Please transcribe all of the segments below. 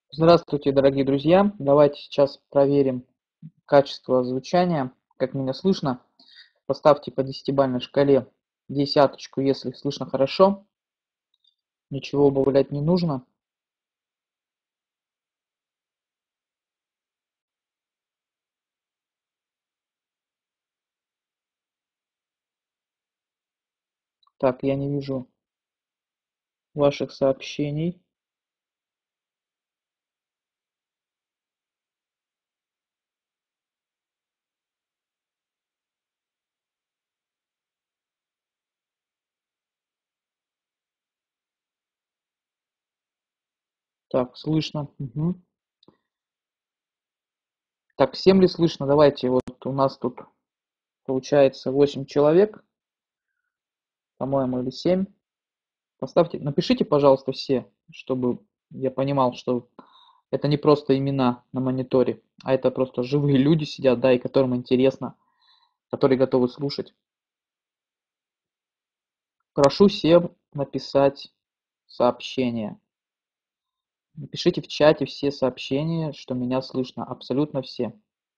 Здравствуйте, дорогие друзья! Давайте сейчас проверим качество звучания, как меня слышно. Поставьте по десятибалльной шкале десяточку, если слышно хорошо. Ничего убавлять не нужно. Так, я не вижу ваших сообщений. Так, слышно. Мгм. Так, всем ли слышно? Давайте, вот у нас тут получается 8 человек, по-моему, или 7. Поставьте, напишите, пожалуйста, все, чтобы я понимал, что это не просто имена на мониторе, а это просто живые люди сидят, да, и которым интересно, которые готовы слушать. Прошу всем написать сообщение. Напишите в чате все сообщения, что меня слышно, абсолютно все.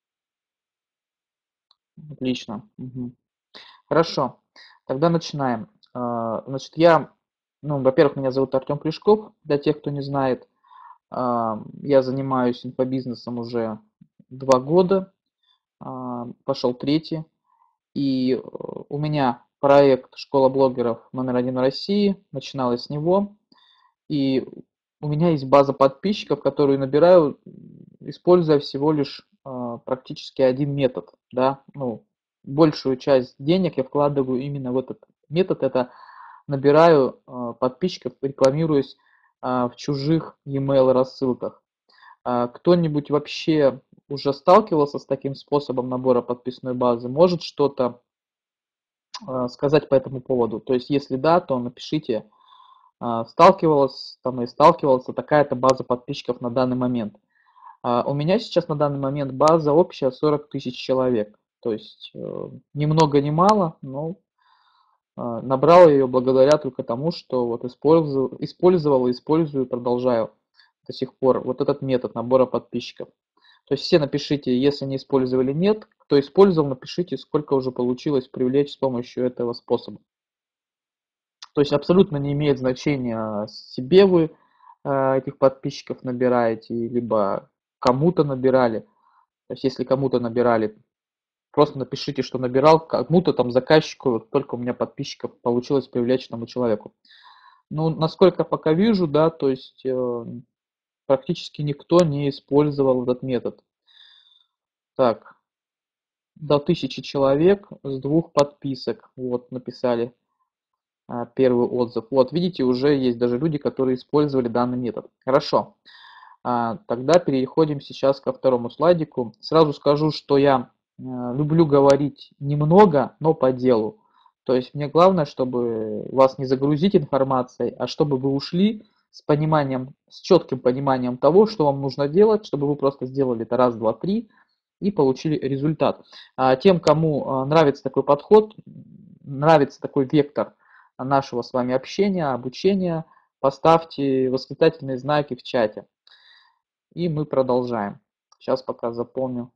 Отлично. Мгм. Хорошо, тогда начинаем. Значит, во-первых, меня зовут Артем Плешков, для тех, кто не знает. Я занимаюсь инфобизнесом уже 2 года, пошел третий. И у меня проект «Школа блогеров номер один в России», начиналось с него. И у меня есть база подписчиков, которую набираю, используя всего лишь практически один метод. Да? Ну, большую часть денег я вкладываю именно в этот метод. Это набираю подписчиков, рекламируясь в чужих e-mail рассылках. Кто-нибудь вообще уже сталкивался с таким способом набора подписной базы? Может что-то сказать по этому поводу? То есть, если да, то напишите, сталкивалась там и сталкивался такая-то база подписчиков на данный момент. У меня сейчас на данный момент база общая 40 тысяч человек. То есть ни много ни мало, но набрал ее благодаря только тому, что вот использовал и использую, продолжаю до сих пор вот этот метод набора подписчиков. То есть все напишите, если не использовали, нет. Кто использовал, напишите, сколько уже получилось привлечь с помощью этого способа. То есть абсолютно не имеет значения, себе вы этих подписчиков набираете, либо кому-то набирали. То есть если кому-то набирали, просто напишите, что набирал кому-то там заказчику, вот только у меня подписчиков получилось привлечь тому человеку. Ну, насколько пока вижу, да, то есть практически никто не использовал этот метод. Так, до 1000 человек с 2 подписок, вот написали первый отзыв. Вот, видите, уже есть даже люди, которые использовали данный метод. Хорошо. Тогда переходим сейчас ко второму слайдику. Сразу скажу, что я люблю говорить немного, но по делу. То есть мне главное, чтобы вас не загрузить информацией, а чтобы вы ушли с пониманием, с четким пониманием того, что вам нужно делать, чтобы вы просто сделали это раз, два, три и получили результат. Тем, кому нравится такой подход, нравится такой вектор нашего с вами общения, обучения, поставьте восклицательные знаки в чате. И мы продолжаем. Сейчас пока заполню.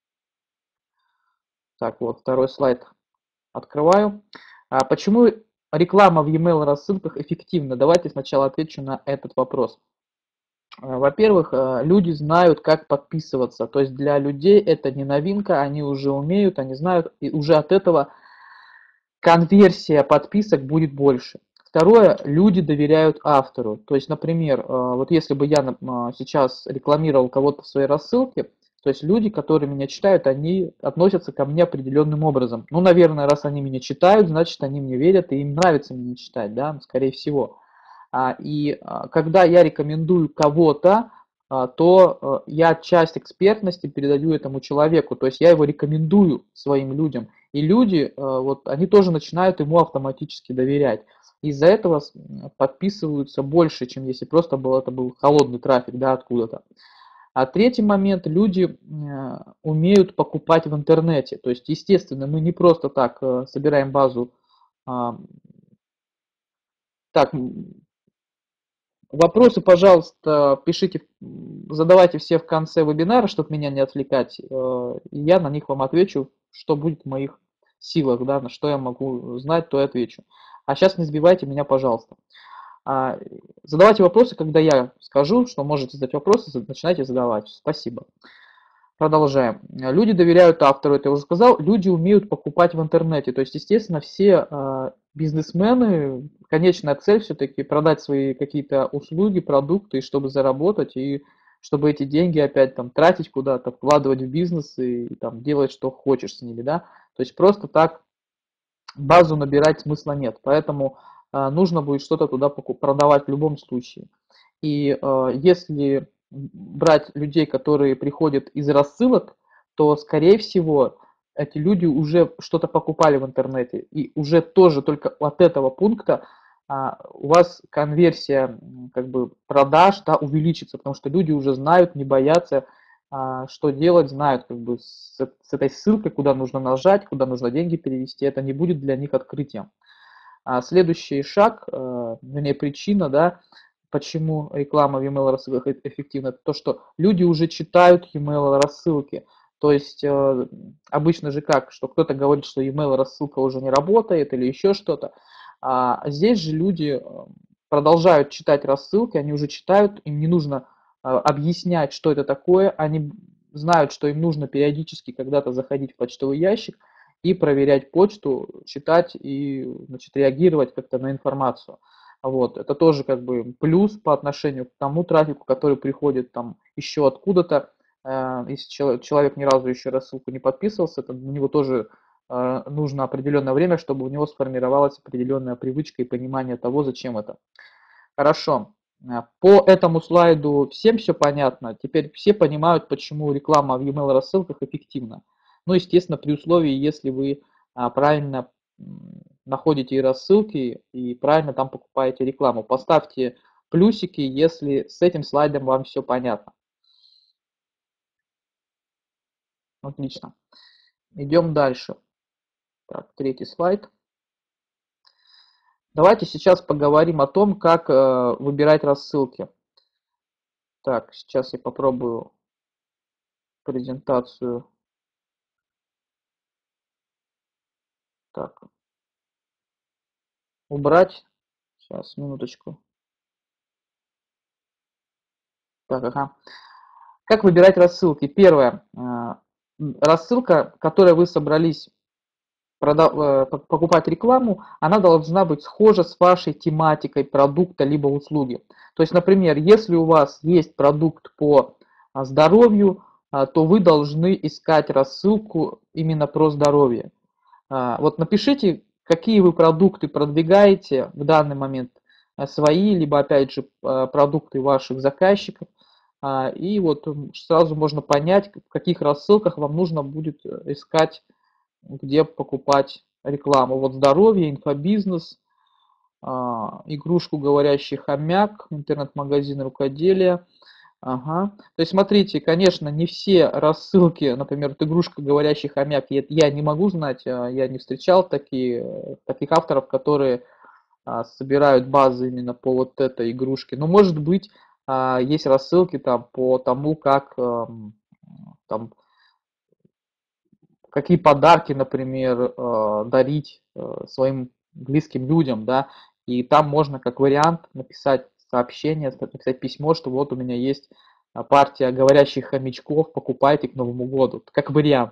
Так, вот второй слайд открываю. Почему реклама в e-mail рассылках эффективна? Давайте сначала отвечу на этот вопрос. Во-первых, люди знают, как подписываться. То есть для людей это не новинка, они уже умеют, они знают, и уже от этого конверсия подписок будет больше. Второе, люди доверяют автору. То есть, например, вот если бы я сейчас рекламировал кого-то в своей рассылке, то есть люди, которые меня читают, они относятся ко мне определенным образом. Ну, наверное, раз они меня читают, значит, они мне верят, и им нравится меня читать, да, скорее всего. Когда я рекомендую кого-то, то я часть экспертности передаю этому человеку, то есть я его рекомендую своим людям. И люди, вот, они тоже начинают ему автоматически доверять. Из-за этого подписываются больше, чем если просто это был холодный трафик, да, откуда-то. А третий момент, люди умеют покупать в интернете. То есть, естественно, мы не просто так собираем базу. Так, Вопросы, пожалуйста, пишите, задавайте все в конце вебинара, чтобы меня не отвлекать. И я на них вам отвечу, что будет в моих силах, да, на что я могу знать, то и отвечу. А сейчас не сбивайте меня, пожалуйста. А, Задавайте вопросы, когда я скажу, что можете задать вопросы, начинайте задавать. Спасибо. Продолжаем. Люди доверяют автору, это я уже сказал. Люди умеют покупать в интернете. То есть, естественно, все бизнесмены, конечная цель все-таки продать свои какие-то услуги, продукты, чтобы заработать, и чтобы эти деньги опять там тратить куда-то, вкладывать в бизнес и там делать, что хочешь с ними, да. То есть просто так базу набирать смысла нет. Поэтому нужно будет что-то туда продавать в любом случае. И если брать людей, которые приходят из рассылок, то, скорее всего, эти люди уже что-то покупали в интернете. И уже тоже только от этого пункта у вас конверсия как бы продаж, да, увеличится, потому что люди уже знают, не боятся, что делать, знают как бы с этой ссылкой, куда нужно нажать, куда нужно деньги перевести. Это не будет для них открытием. Следующий шаг, вернее причина, да, почему реклама в e-mail рассылках эффективна, это то, что люди уже читают e-mail рассылки. То есть обычно же как, что кто-то говорит, что e-mail рассылка уже не работает или еще что-то. А здесь же люди продолжают читать рассылки, они уже читают, им не нужно объяснять, что это такое, они знают, что им нужно периодически когда-то заходить в почтовый ящик и проверять почту, читать и, значит, реагировать как-то на информацию. Вот. Это тоже как бы плюс по отношению к тому трафику, который приходит там еще откуда-то. Если человек ни разу еще рассылку не подписывался, то у него тоже нужно определенное время, чтобы у него сформировалась определенная привычка и понимание того, зачем это. Хорошо. По этому слайду всем все понятно. Теперь все понимают, почему реклама в e-mail рассылках эффективна. Ну, естественно, при условии, если вы правильно находите и рассылки и правильно там покупаете рекламу. Поставьте плюсики, если с этим слайдом вам все понятно. Отлично. Идем дальше. Так, третий слайд. Давайте сейчас поговорим о том, как выбирать рассылки. Так, сейчас я попробую презентацию. Так, убрать. Сейчас, минуточку. Так, ага. Как выбирать рассылки? Первое. Рассылка, которой вы собрались покупать рекламу, она должна быть схожа с вашей тематикой продукта либо услуги. То есть, например, если у вас есть продукт по здоровью, то вы должны искать рассылку именно про здоровье. Вот напишите, какие вы продукты продвигаете в данный момент, свои, либо опять же продукты ваших заказчиков. И вот сразу можно понять, в каких рассылках вам нужно будет искать, где покупать рекламу. Вот здоровье, инфобизнес, игрушку говорящий хомяк, интернет-магазин рукоделия. Ага. То есть смотрите, конечно, не все рассылки, например, вот игрушка говорящий хомяк, я не могу знать, я не встречал таких авторов, которые собирают базы именно по вот этой игрушке. Но может быть есть рассылки там по тому, как там какие подарки, например, дарить своим близким людям, да, и там можно как вариант написать сообщение, написать письмо, что вот у меня есть партия говорящих хомячков, покупайте к Новому году, как вариант.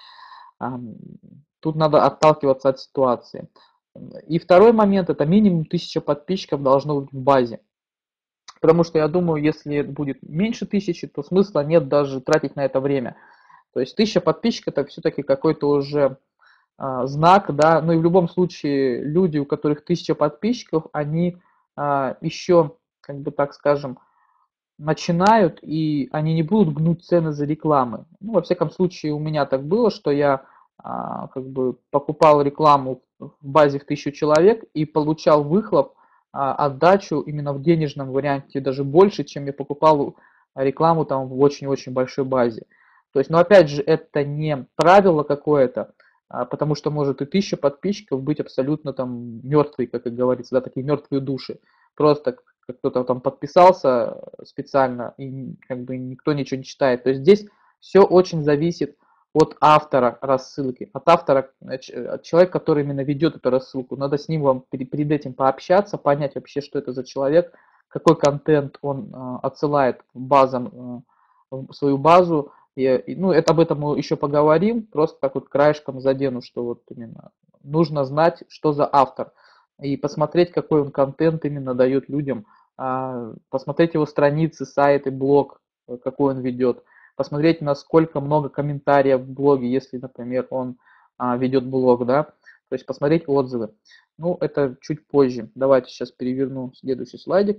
Тут надо отталкиваться от ситуации. И второй момент, это минимум 1000 подписчиков должно быть в базе. Потому что я думаю, если будет меньше 1000, то смысла нет даже тратить на это время. То есть 1000 подписчиков это все-таки какой-то уже знак, да, ну и в любом случае люди, у которых 1000 подписчиков, они еще, как бы так скажем, начинают, и они не будут гнуть цены за рекламы. Ну, во всяком случае, у меня так было, что я как бы покупал рекламу в базе в 1000 человек и получал выхлоп, отдачу именно в денежном варианте даже больше, чем я покупал рекламу там в очень-очень большой базе. То есть, но опять же, это не правило какое-то, потому что может и 1000 подписчиков быть абсолютно там мертвые, как и говорится, да, такие мертвые души. Просто как кто-то там подписался специально, и как бы никто ничего не читает. То есть здесь все очень зависит от автора рассылки, от автора, от человека, который именно ведет эту рассылку. Надо с ним вам перед этим пообщаться, понять вообще, что это за человек, какой контент он отсылает базам, в свою базу. Ну, это об этом мы еще поговорим, просто так вот краешком задену, что вот именно нужно знать, что за автор, и посмотреть, какой он контент именно дает людям, посмотреть его страницы, сайты, блог, какой он ведет, посмотреть, насколько много комментариев в блоге, если, например, он ведет блог, да, то есть посмотреть отзывы. Ну, это чуть позже. Давайте сейчас переверну следующий слайдик.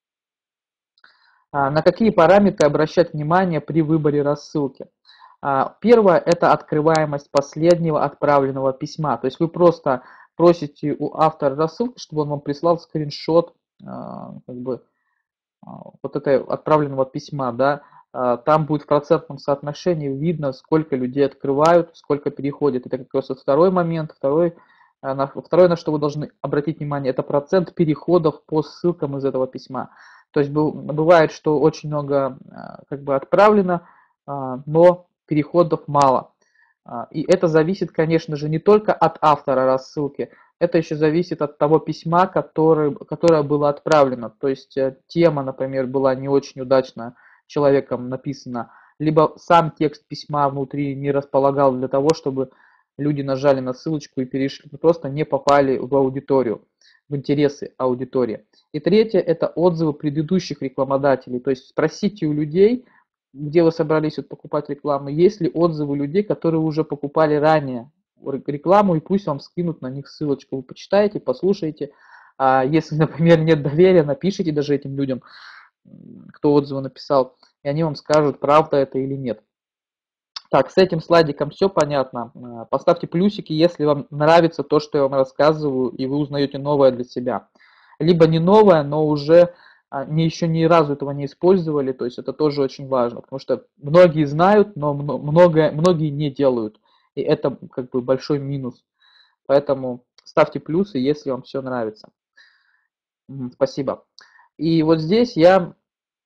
На какие параметры обращать внимание при выборе рассылки? Первое – это открываемость последнего отправленного письма. То есть вы просто просите у автора рассылки, чтобы он вам прислал скриншот как бы, вот этого отправленного письма. Да? Там будет в процентном соотношении видно, сколько людей открывают, сколько переходит. Это как раз второй момент. Второе, на что вы должны обратить внимание, это процент переходов по ссылкам из этого письма. То есть бывает, что очень много как бы отправлено, но переходов мало. И это зависит, конечно же, не только от автора рассылки, это еще зависит от того письма, которое было отправлено. То есть тема, например, была не очень удачно человеком написана, либо сам текст письма внутри не располагал для того, чтобы люди нажали на ссылочку и перешли, просто не попали в аудиторию, в интересы аудитории. И третье – это отзывы предыдущих рекламодателей. То есть спросите у людей, где вы собрались покупать рекламу, есть ли отзывы людей, которые уже покупали ранее рекламу, и пусть вам скинут на них ссылочку. Вы почитаете, послушаете. А если, например, нет доверия, напишите даже этим людям, кто отзывы написал, и они вам скажут, правда это или нет. Так, с этим слайдиком все понятно. Поставьте плюсики, если вам нравится то, что я вам рассказываю, и вы узнаете новое для себя. Либо не новое, но уже еще ни разу этого не использовали, то есть это тоже очень важно, потому что многие знают, но многие не делают, и это как бы большой минус. Поэтому ставьте плюсы, если вам все нравится. Спасибо. И вот здесь я...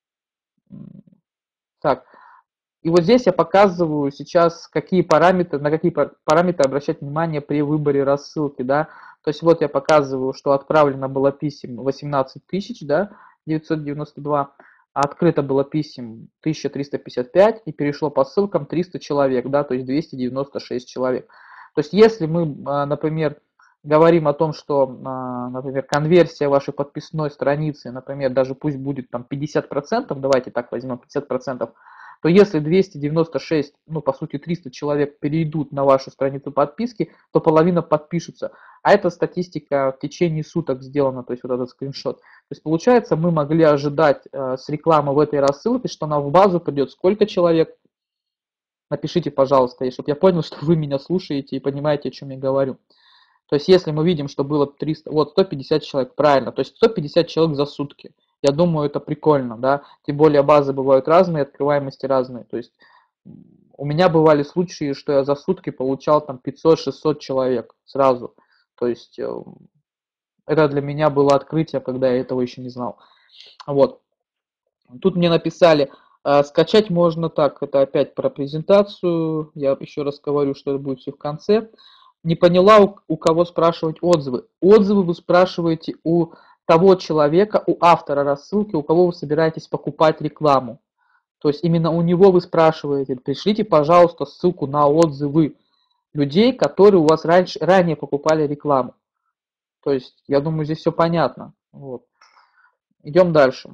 Так, и вот здесь я показываю сейчас, на какие параметры обращать внимание при выборе рассылки, да. То есть вот я показываю, что отправлено было писем 18 тысяч, да, 992, а открыто было писем 1355 и перешло по ссылкам 300 человек, да, то есть 296 человек. То есть если мы, например, говорим о том, что, например, конверсия вашей подписной страницы, например, даже пусть будет там 50%, давайте так возьмем 50%, то если 296, ну по сути 300 человек перейдут на вашу страницу подписки, то половина подпишутся. А эта статистика в течение суток сделана, то есть вот этот скриншот. То есть получается, мы могли ожидать с рекламы в этой рассылке, что она в базу придет сколько человек? Напишите, пожалуйста, чтобы я понял, что вы меня слушаете и понимаете, о чем я говорю. То есть если мы видим, что было 300, вот 150 человек, правильно, то есть 150 человек за сутки. Я думаю, это прикольно, да, тем более базы бывают разные, открываемости разные. То есть у меня бывали случаи, что я за сутки получал там 500-600 человек сразу. То есть это для меня было открытие, когда я этого еще не знал. Вот. Тут мне написали, скачать можно так, это опять про презентацию, я еще раз говорю, что это будет все в конце. Не поняла, у кого спрашивать отзывы. Отзывы вы спрашиваете у того человека, у автора рассылки, у кого вы собираетесь покупать рекламу. То есть именно у него вы спрашиваете, пришлите, пожалуйста, ссылку на отзывы людей, которые у вас ранее покупали рекламу. То есть, я думаю, здесь все понятно. Вот. Идем дальше.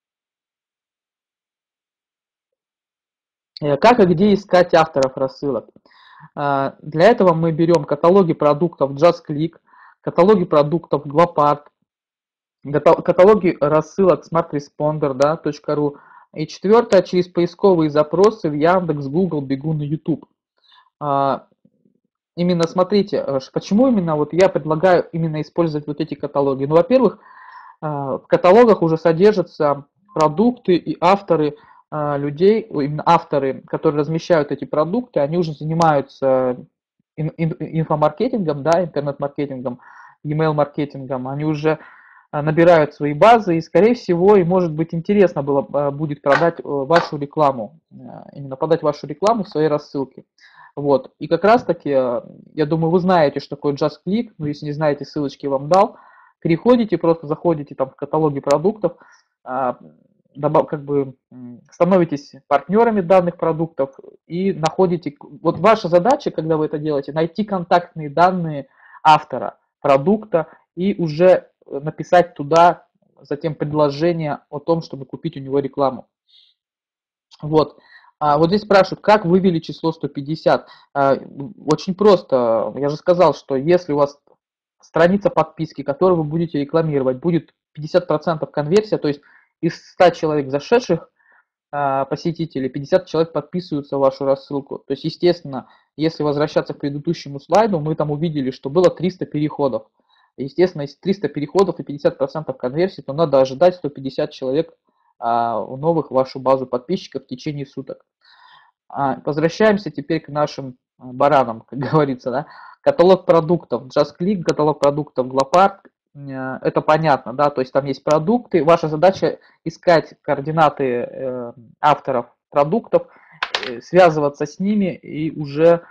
Как и где искать авторов рассылок? Для этого мы берем каталоги продуктов JustClick, каталоги продуктов Glopart, каталоги рассылок SmartResponder, да, .ru. И четвертое, через поисковые запросы в Яндекс, Google, Бегун и YouTube. Именно смотрите, почему именно вот я предлагаю именно использовать вот эти каталоги. Ну, во-первых, в каталогах уже содержатся продукты и авторы людей, именно авторы, которые размещают эти продукты, они уже занимаются инфомаркетингом, да, интернет-маркетингом, email-маркетингом, они уже набирают свои базы, и, скорее всего, и может быть интересно будет продать вашу рекламу, именно подать вашу рекламу в своей рассылке. Вот. И как раз таки, я думаю, вы знаете, что такое Just Click, но если не знаете, ссылочки я вам дал. Переходите, просто заходите там в каталоги продуктов, как бы становитесь партнерами данных продуктов и находите, вот ваша задача, когда вы это делаете, найти контактные данные автора продукта и уже написать туда затем предложение о том, чтобы купить у него рекламу. Вот. Вот здесь спрашивают, как вывели число 150. Очень просто. Я же сказал, что если у вас страница подписки, которую вы будете рекламировать, будет 50% конверсия, то есть из 100 человек зашедших посетителей, 50 человек подписываются в вашу рассылку. То есть, естественно, если возвращаться к предыдущему слайду, мы там увидели, что было 300 переходов. Естественно, если 300 переходов и 50% конверсии, то надо ожидать 150 человек новых в вашу базу подписчиков в течение суток. Возвращаемся теперь к нашим баранам, как говорится, да. Каталог продуктов, JustClick, каталог продуктов Glopart, это понятно, да, то есть там есть продукты, ваша задача искать координаты авторов продуктов, связываться с ними и уже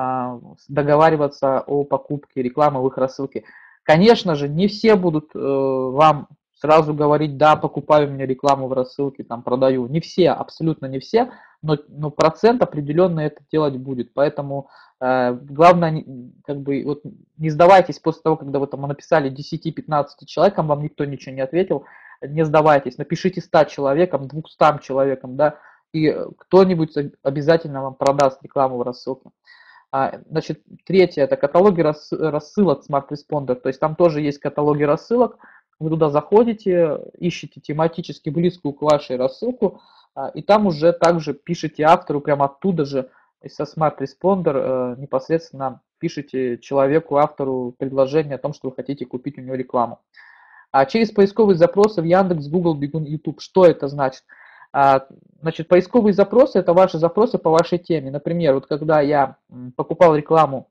договариваться о покупке рекламы в их рассылке. Конечно же, не все будут вам сразу говорить, да, покупаю у меня рекламу в рассылке, там продаю. Не все, абсолютно не все, но процент определенно это делать будет. Поэтому главное, как бы, вот, не сдавайтесь после того, когда вы там написали 10-15 человекам, вам никто ничего не ответил, не сдавайтесь, напишите 100 человекам, 200 человекам, да, и кто-нибудь обязательно вам продаст рекламу в рассылке. Значит, третье, это каталоги рассылок Smart Responder, то есть там тоже есть каталоги рассылок, вы туда заходите, ищете тематически близкую к вашей рассылку, и там уже также пишите автору прямо оттуда же, со Smart Responder непосредственно пишите человеку, автору предложение о том, что вы хотите купить у него рекламу. Через поисковые запросы в Яндекс, Google, Бигун, YouTube. Что это значит? Значит, поисковые запросы – это ваши запросы по вашей теме. Например, вот когда я покупал рекламу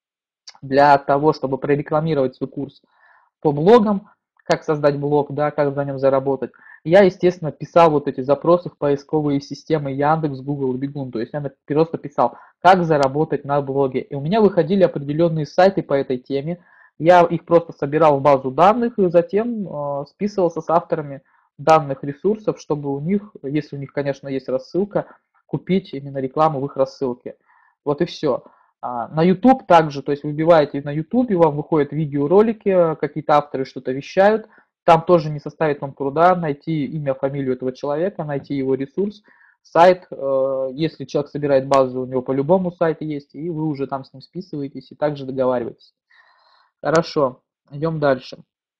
для того, чтобы прорекламировать свой курс по блогам, как создать блог, да, как на нем заработать, я, естественно, писал вот эти запросы в поисковые системы Яндекс, Google, Бигун. То есть я просто писал, как заработать на блоге. И у меня выходили определенные сайты по этой теме. Я их просто собирал в базу данных и затем списывался с авторами данных ресурсов, чтобы у них, если у них, конечно, есть рассылка, купить именно рекламу в их рассылке. Вот и все. На YouTube также, то есть выбиваете на YouTube, вам выходят видеоролики, какие-то авторы что-то вещают, там тоже не составит вам труда найти имя, фамилию этого человека, найти его ресурс, сайт, если человек собирает базу, у него по-любому сайт есть, и вы уже там с ним списываетесь и также договариваетесь. Хорошо, идем дальше.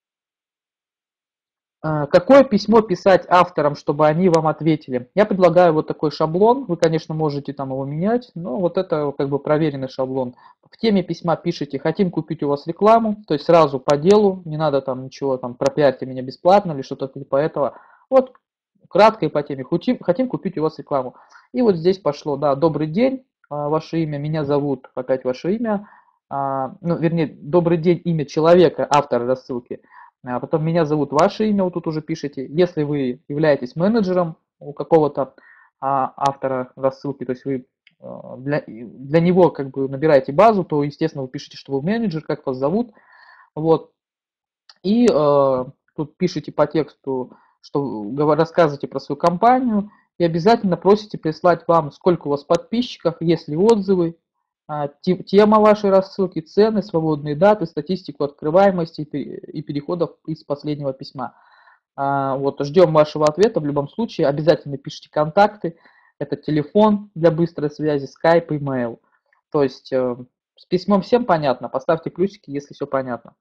Какое письмо писать авторам, чтобы они вам ответили? Я предлагаю вот такой шаблон, вы, конечно, можете там его менять, но вот это как бы проверенный шаблон. В теме письма пишите: хотим купить у вас рекламу, то есть сразу по делу, не надо там ничего там пропиарьте меня бесплатно или что-то типа этого. Вот кратко и по теме: хотим купить у вас рекламу. И вот здесь пошло, да, добрый день, ваше имя, меня зовут, опять ваше имя, ну, вернее, добрый день, имя человека, автора рассылки. Потом меня зовут, ваше имя, вот тут уже пишите. Если вы являетесь менеджером у какого-то автора рассылки, то есть вы для него как бы набираете базу, то, естественно, вы пишете, что вы менеджер, как вас зовут. Вот. И тут пишите по тексту, что рассказываете про свою компанию, и обязательно просите прислать вам, сколько у вас подписчиков, есть ли отзывы, тема вашей рассылки, цены, свободные даты, статистику открываемости и переходов из последнего письма. Вот, ждем вашего ответа в любом случае. Обязательно пишите контакты. Это телефон для быстрой связи, Skype, email. То есть с письмом всем понятно. Поставьте плюсики, если все понятно.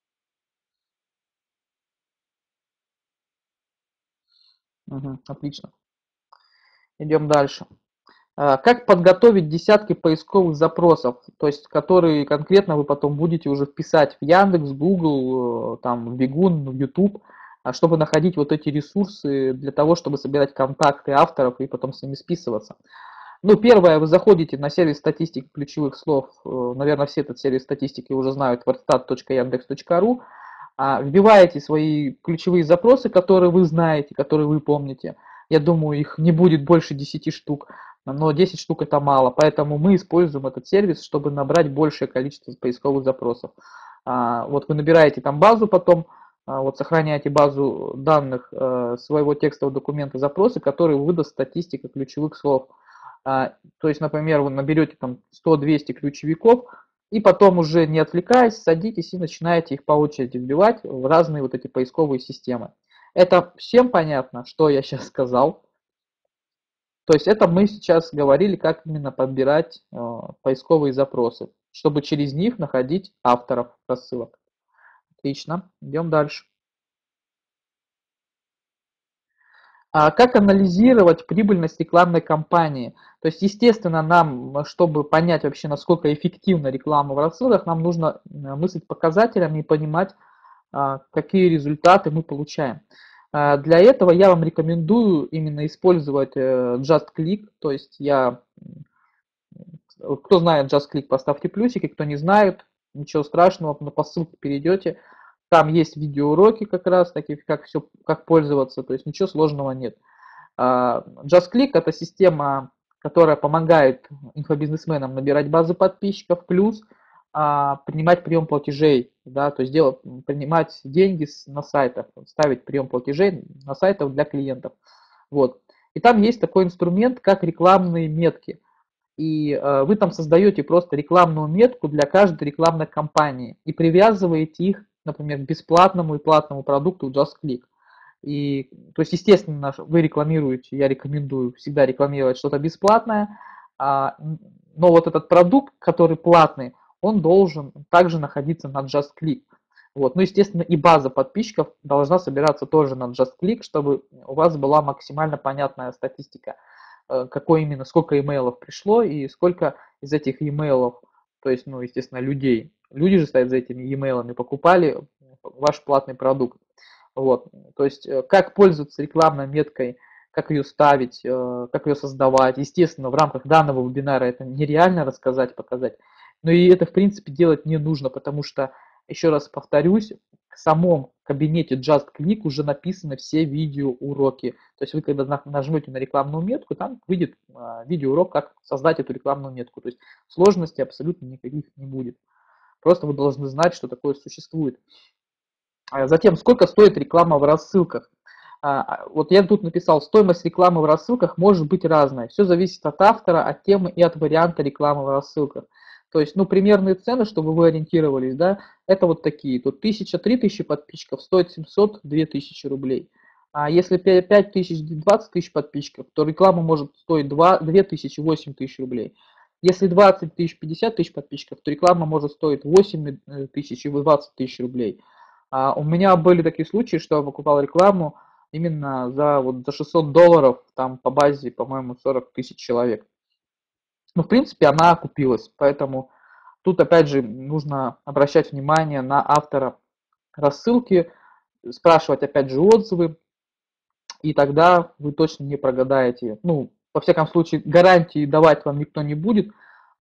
Угу, отлично. Идем дальше. Как подготовить десятки поисковых запросов, то есть которые конкретно вы потом будете уже вписать в Яндекс, Google, там, в Бигун, в YouTube, чтобы находить вот эти ресурсы для того, чтобы собирать контакты авторов и потом с ними списываться. Ну, первое, вы заходите на сервис статистики ключевых слов, наверное, все этот сервис статистики уже знают, wordstat.yandex.ru. Вбиваете свои ключевые запросы, которые вы знаете, которые вы помните. Я думаю, их не будет больше 10 штук, но 10 штук это мало, поэтому мы используем этот сервис, чтобы набрать большее количество поисковых запросов. Вот вы набираете там базу потом, вот сохраняете базу данных своего текстового документа запросы, который выдаст статистика ключевых слов. То есть, например, вы наберете там 100-200 ключевиков, и потом уже не отвлекаясь, садитесь и начинаете их по очереди вбивать в разные вот эти поисковые системы. Это всем понятно, что я сейчас сказал? То есть это мы сейчас говорили, как именно подбирать поисковые запросы, чтобы через них находить авторов рассылок. Отлично, идем дальше. Как анализировать прибыльность рекламной кампании? То есть, естественно, нам, чтобы понять вообще, насколько эффективна реклама в рассылках, нам нужно мыслить показателями и понимать, какие результаты мы получаем. Для этого я вам рекомендую именно использовать JustClick. То есть кто знает JustClick, поставьте плюсики, кто не знает, ничего страшного, но по ссылке перейдете. Там есть видеоуроки как раз таки, как пользоваться, то есть ничего сложного нет. JustClick это система, которая помогает инфобизнесменам набирать базы подписчиков, плюс принимать прием платежей, да, то есть принимать деньги на сайтах, ставить прием платежей на сайтах для клиентов. Вот. И там есть такой инструмент, как рекламные метки. И вы там создаете просто рекламную метку для каждой рекламной кампании и привязываете их, например, к бесплатному и платному продукту JustClick. И, то есть, естественно, вы рекламируете, я рекомендую всегда рекламировать что-то бесплатное, но вот этот продукт, который платный, он должен также находиться на JustClick. Вот. Ну, естественно, и база подписчиков должна собираться тоже на JustClick, чтобы у вас была максимально понятная статистика, какой именно, сколько имейлов пришло и сколько из этих имейлов, то есть, ну, естественно, людей. Люди же стоят за этими имейлами, покупали ваш платный продукт. Вот. То есть, как пользоваться рекламной меткой, как ее ставить, как ее создавать. Естественно, в рамках данного вебинара это нереально рассказать, показать. Но и это, в принципе, делать не нужно, потому что, еще раз повторюсь, в самом кабинете JustClick уже написаны все видеоуроки. То есть вы, когда нажмете на рекламную метку, там выйдет видеоурок, как создать эту рекламную метку. То есть сложностей абсолютно никаких не будет. Просто вы должны знать, что такое существует. Затем, сколько стоит реклама в рассылках? Вот я тут написал, стоимость рекламы в рассылках может быть разная. Все зависит от автора, от темы и от варианта рекламы в рассылках. То есть, ну, примерные цены, чтобы вы ориентировались, да, это вот такие. Тут 1000-3000 подписчиков стоит 700-2000 рублей. А если 5000, 20 тысяч подписчиков, то реклама может стоить 2000, 8000 рублей. Если 20 тысяч, 50 тысяч подписчиков, то реклама может стоить 8 тысяч и 20 тысяч рублей. У меня были такие случаи, что я покупал рекламу именно за $600, там по базе, по-моему, 40 тысяч человек. Ну, в принципе, она окупилась, поэтому тут, опять же, нужно обращать внимание на автора рассылки, спрашивать, опять же, отзывы, и тогда вы точно не прогадаете. Ну, во всяком случае, гарантии давать вам никто не будет,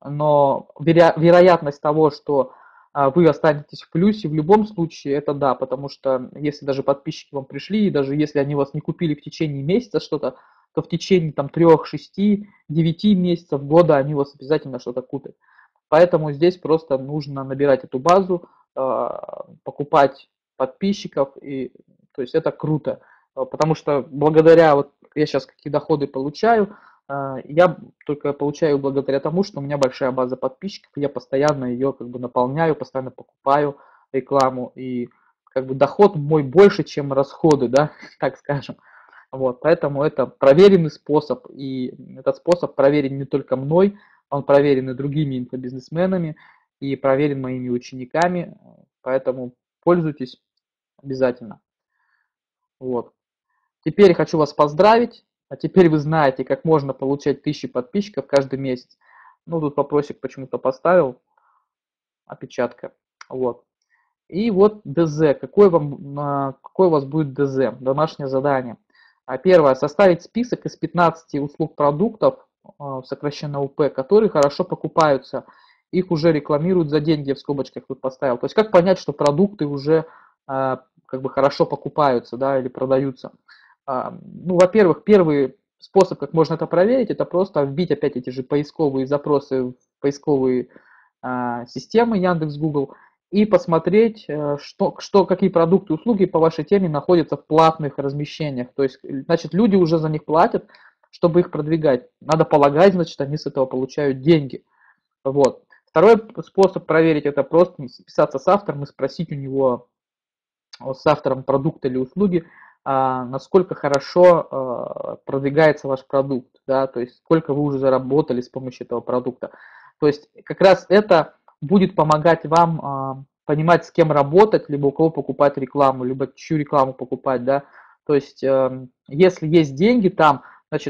но вероятность того, что вы останетесь в плюсе в любом случае, это да, потому что если даже подписчики вам пришли, и даже если они вас не купили в течение месяца что-то, то в течение там 3, 6, 9 месяцев, года они вас обязательно что-то купят. Поэтому здесь просто нужно набирать эту базу, покупать подписчиков, и то есть это круто, потому что благодаря, вот я сейчас какие доходы получаю, я только получаю благодаря тому, что у меня большая база подписчиков, я постоянно ее как бы наполняю, постоянно покупаю рекламу, и как бы доход мой больше, чем расходы, да, так скажем. Вот, поэтому это проверенный способ, и этот способ проверен не только мной, он проверен и другими инфобизнесменами, и проверен моими учениками, поэтому пользуйтесь обязательно. Вот. Теперь хочу вас поздравить, а теперь вы знаете, как можно получать 1000 подписчиков каждый месяц. Ну, тут вопросик почему-то поставил, опечатка. Вот. И вот ДЗ. Какой у вас будет ДЗ? Домашнее задание. Первое. Составить список из 15 услуг продуктов, сокращенно УП, которые хорошо покупаются. Их уже рекламируют за деньги, в скобочках тут поставил. То есть как понять, что продукты уже как бы хорошо покупаются, да, или продаются. Ну, во-первых, первый способ, как можно это проверить, это просто вбить опять эти же поисковые запросы в поисковые системы Яндекс, Google и посмотреть, какие продукты, услуги по вашей теме находятся в платных размещениях. То есть, значит, люди уже за них платят, чтобы их продвигать. Надо полагать, значит, они с этого получают деньги. Вот. Второй способ проверить это просто списаться с автором и спросить у него, с автором продукта или услуги, насколько хорошо продвигается ваш продукт, да, то есть сколько вы уже заработали с помощью этого продукта. То есть как раз это будет помогать вам понимать, с кем работать, либо у кого покупать рекламу, либо чью рекламу покупать, да. То есть если есть деньги там, значит,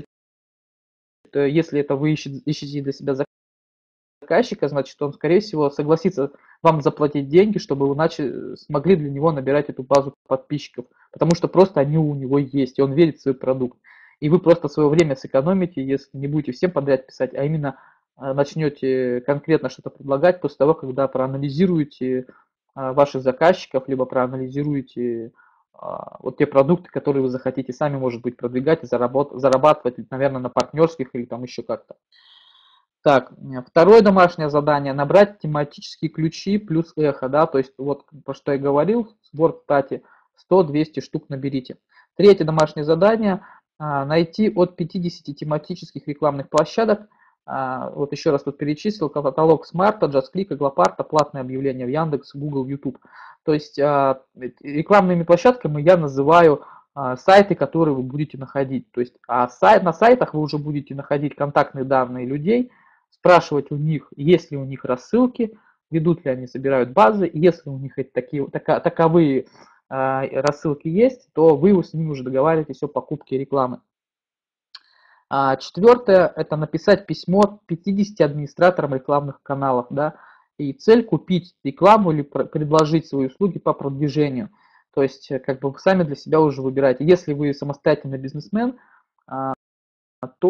если это вы ищете для себя заказчика, значит, он, скорее всего, согласится вам заплатить деньги, чтобы вы смогли для него набирать эту базу подписчиков, потому что просто они у него есть, и он верит в свой продукт. И вы просто свое время сэкономите, если не будете всем подряд писать, а именно начнете конкретно что-то предлагать после того, когда проанализируете ваших заказчиков, либо проанализируете вот те продукты, которые вы захотите сами, может быть, продвигать и зарабатывать, наверное, на партнерских или там еще как-то. Так, второе домашнее задание – набрать тематические ключи плюс эхо, да, то есть вот про что я говорил, сбор, кстати, 100-200 штук наберите. Третье домашнее задание – найти от 50 тематических рекламных площадок, вот еще раз тут перечислил, каталог Смарта, JustClick, Иглопарта, платные объявления в Яндекс, Google, YouTube. То есть рекламными площадками я называю сайты, которые вы будете находить. То есть на сайтах вы уже будете находить контактные данные людей, спрашивать у них, есть ли у них рассылки, ведут ли они, собирают базы. Если у них таковые рассылки есть, то вы с ними уже договариваетесь о покупке рекламы. Четвертое – это написать письмо 50 администраторам рекламных каналов. Да, и цель – купить рекламу или предложить свои услуги по продвижению. То есть, как бы вы сами для себя уже выбираете. Если вы самостоятельный бизнесмен, то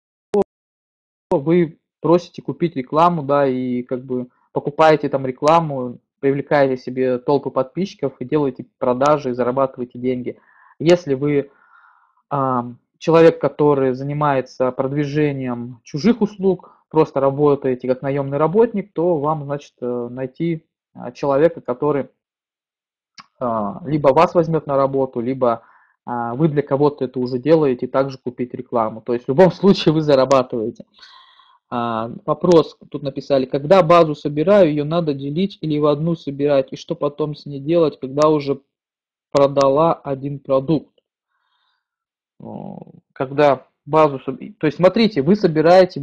вы просите купить рекламу, да, и как бы покупаете там рекламу, привлекаете себе толпы подписчиков и делаете продажи и зарабатываете деньги. Если вы человек, который занимается продвижением чужих услуг, просто работаете как наемный работник, то вам, значит, найти человека, который либо вас возьмет на работу, либо вы для кого-то это уже делаете, и также купить рекламу. То есть в любом случае вы зарабатываете. Вопрос тут написали, когда базу собираю, ее надо делить или в одну собирать, и что потом с ней делать, когда уже продала один продукт. Когда базу, то есть смотрите, вы собираете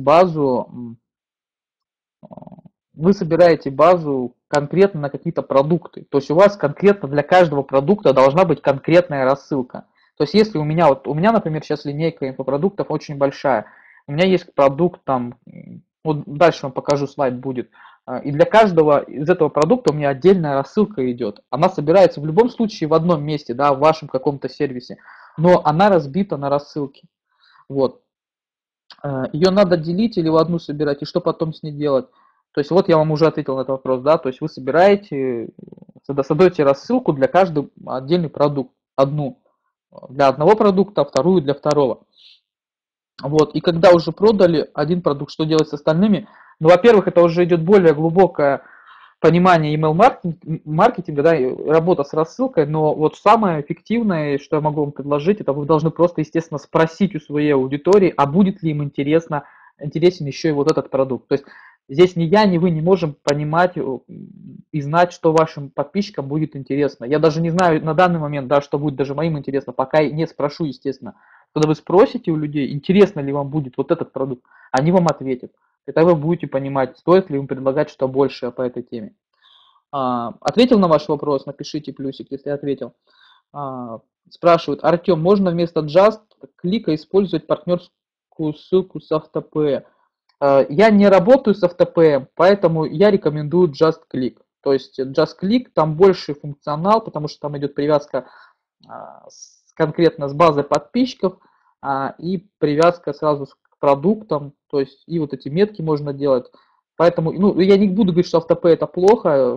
базу конкретно на какие-то продукты. То есть у вас конкретно для каждого продукта должна быть конкретная рассылка. То есть если у меня, например, сейчас линейка инфопродуктов очень большая, у меня есть продукт там, вот дальше вам покажу, слайд будет, и для каждого из этого продукта у меня отдельная рассылка идет. Она собирается в любом случае в одном месте, да, в вашем каком-то сервисе, но она разбита на рассылки. Вот. Ее надо делить или в одну собирать, и что потом с ней делать? То есть вот я вам уже ответил на этот вопрос, да, то есть вы собираете, создаете рассылку для каждого отдельный продукт, одну для одного продукта, вторую для второго. Вот, и когда уже продали один продукт, что делать с остальными? Ну, во-первых, это уже идет более глубокое понимание email-маркетинга, да, работа с рассылкой, но вот самое эффективное, что я могу вам предложить, это вы должны просто, естественно, спросить у своей аудитории, а будет ли им интересен еще и вот этот продукт. То есть здесь ни я, ни вы не можем понимать и знать, что вашим подписчикам будет интересно. Я даже не знаю на данный момент, да, что будет даже моим интересно, пока не спрошу, естественно. Когда вы спросите у людей, интересно ли вам будет вот этот продукт, они вам ответят. Тогда вы будете понимать, стоит ли им предлагать что-то большее по этой теме. Ответил на ваш вопрос? Напишите плюсик, если ответил. Спрашивают, Артем, можно вместо Just клика использовать партнерскую ссылку с AutoPay? Я не работаю с AutoPay, поэтому я рекомендую JustClick. То есть JustClick, там больше функционал, потому что там идет привязка конкретно с базой подписчиков и привязка сразу к продуктам, то есть и вот эти метки можно делать. Поэтому, ну, я не буду говорить, что AutoPay это плохо,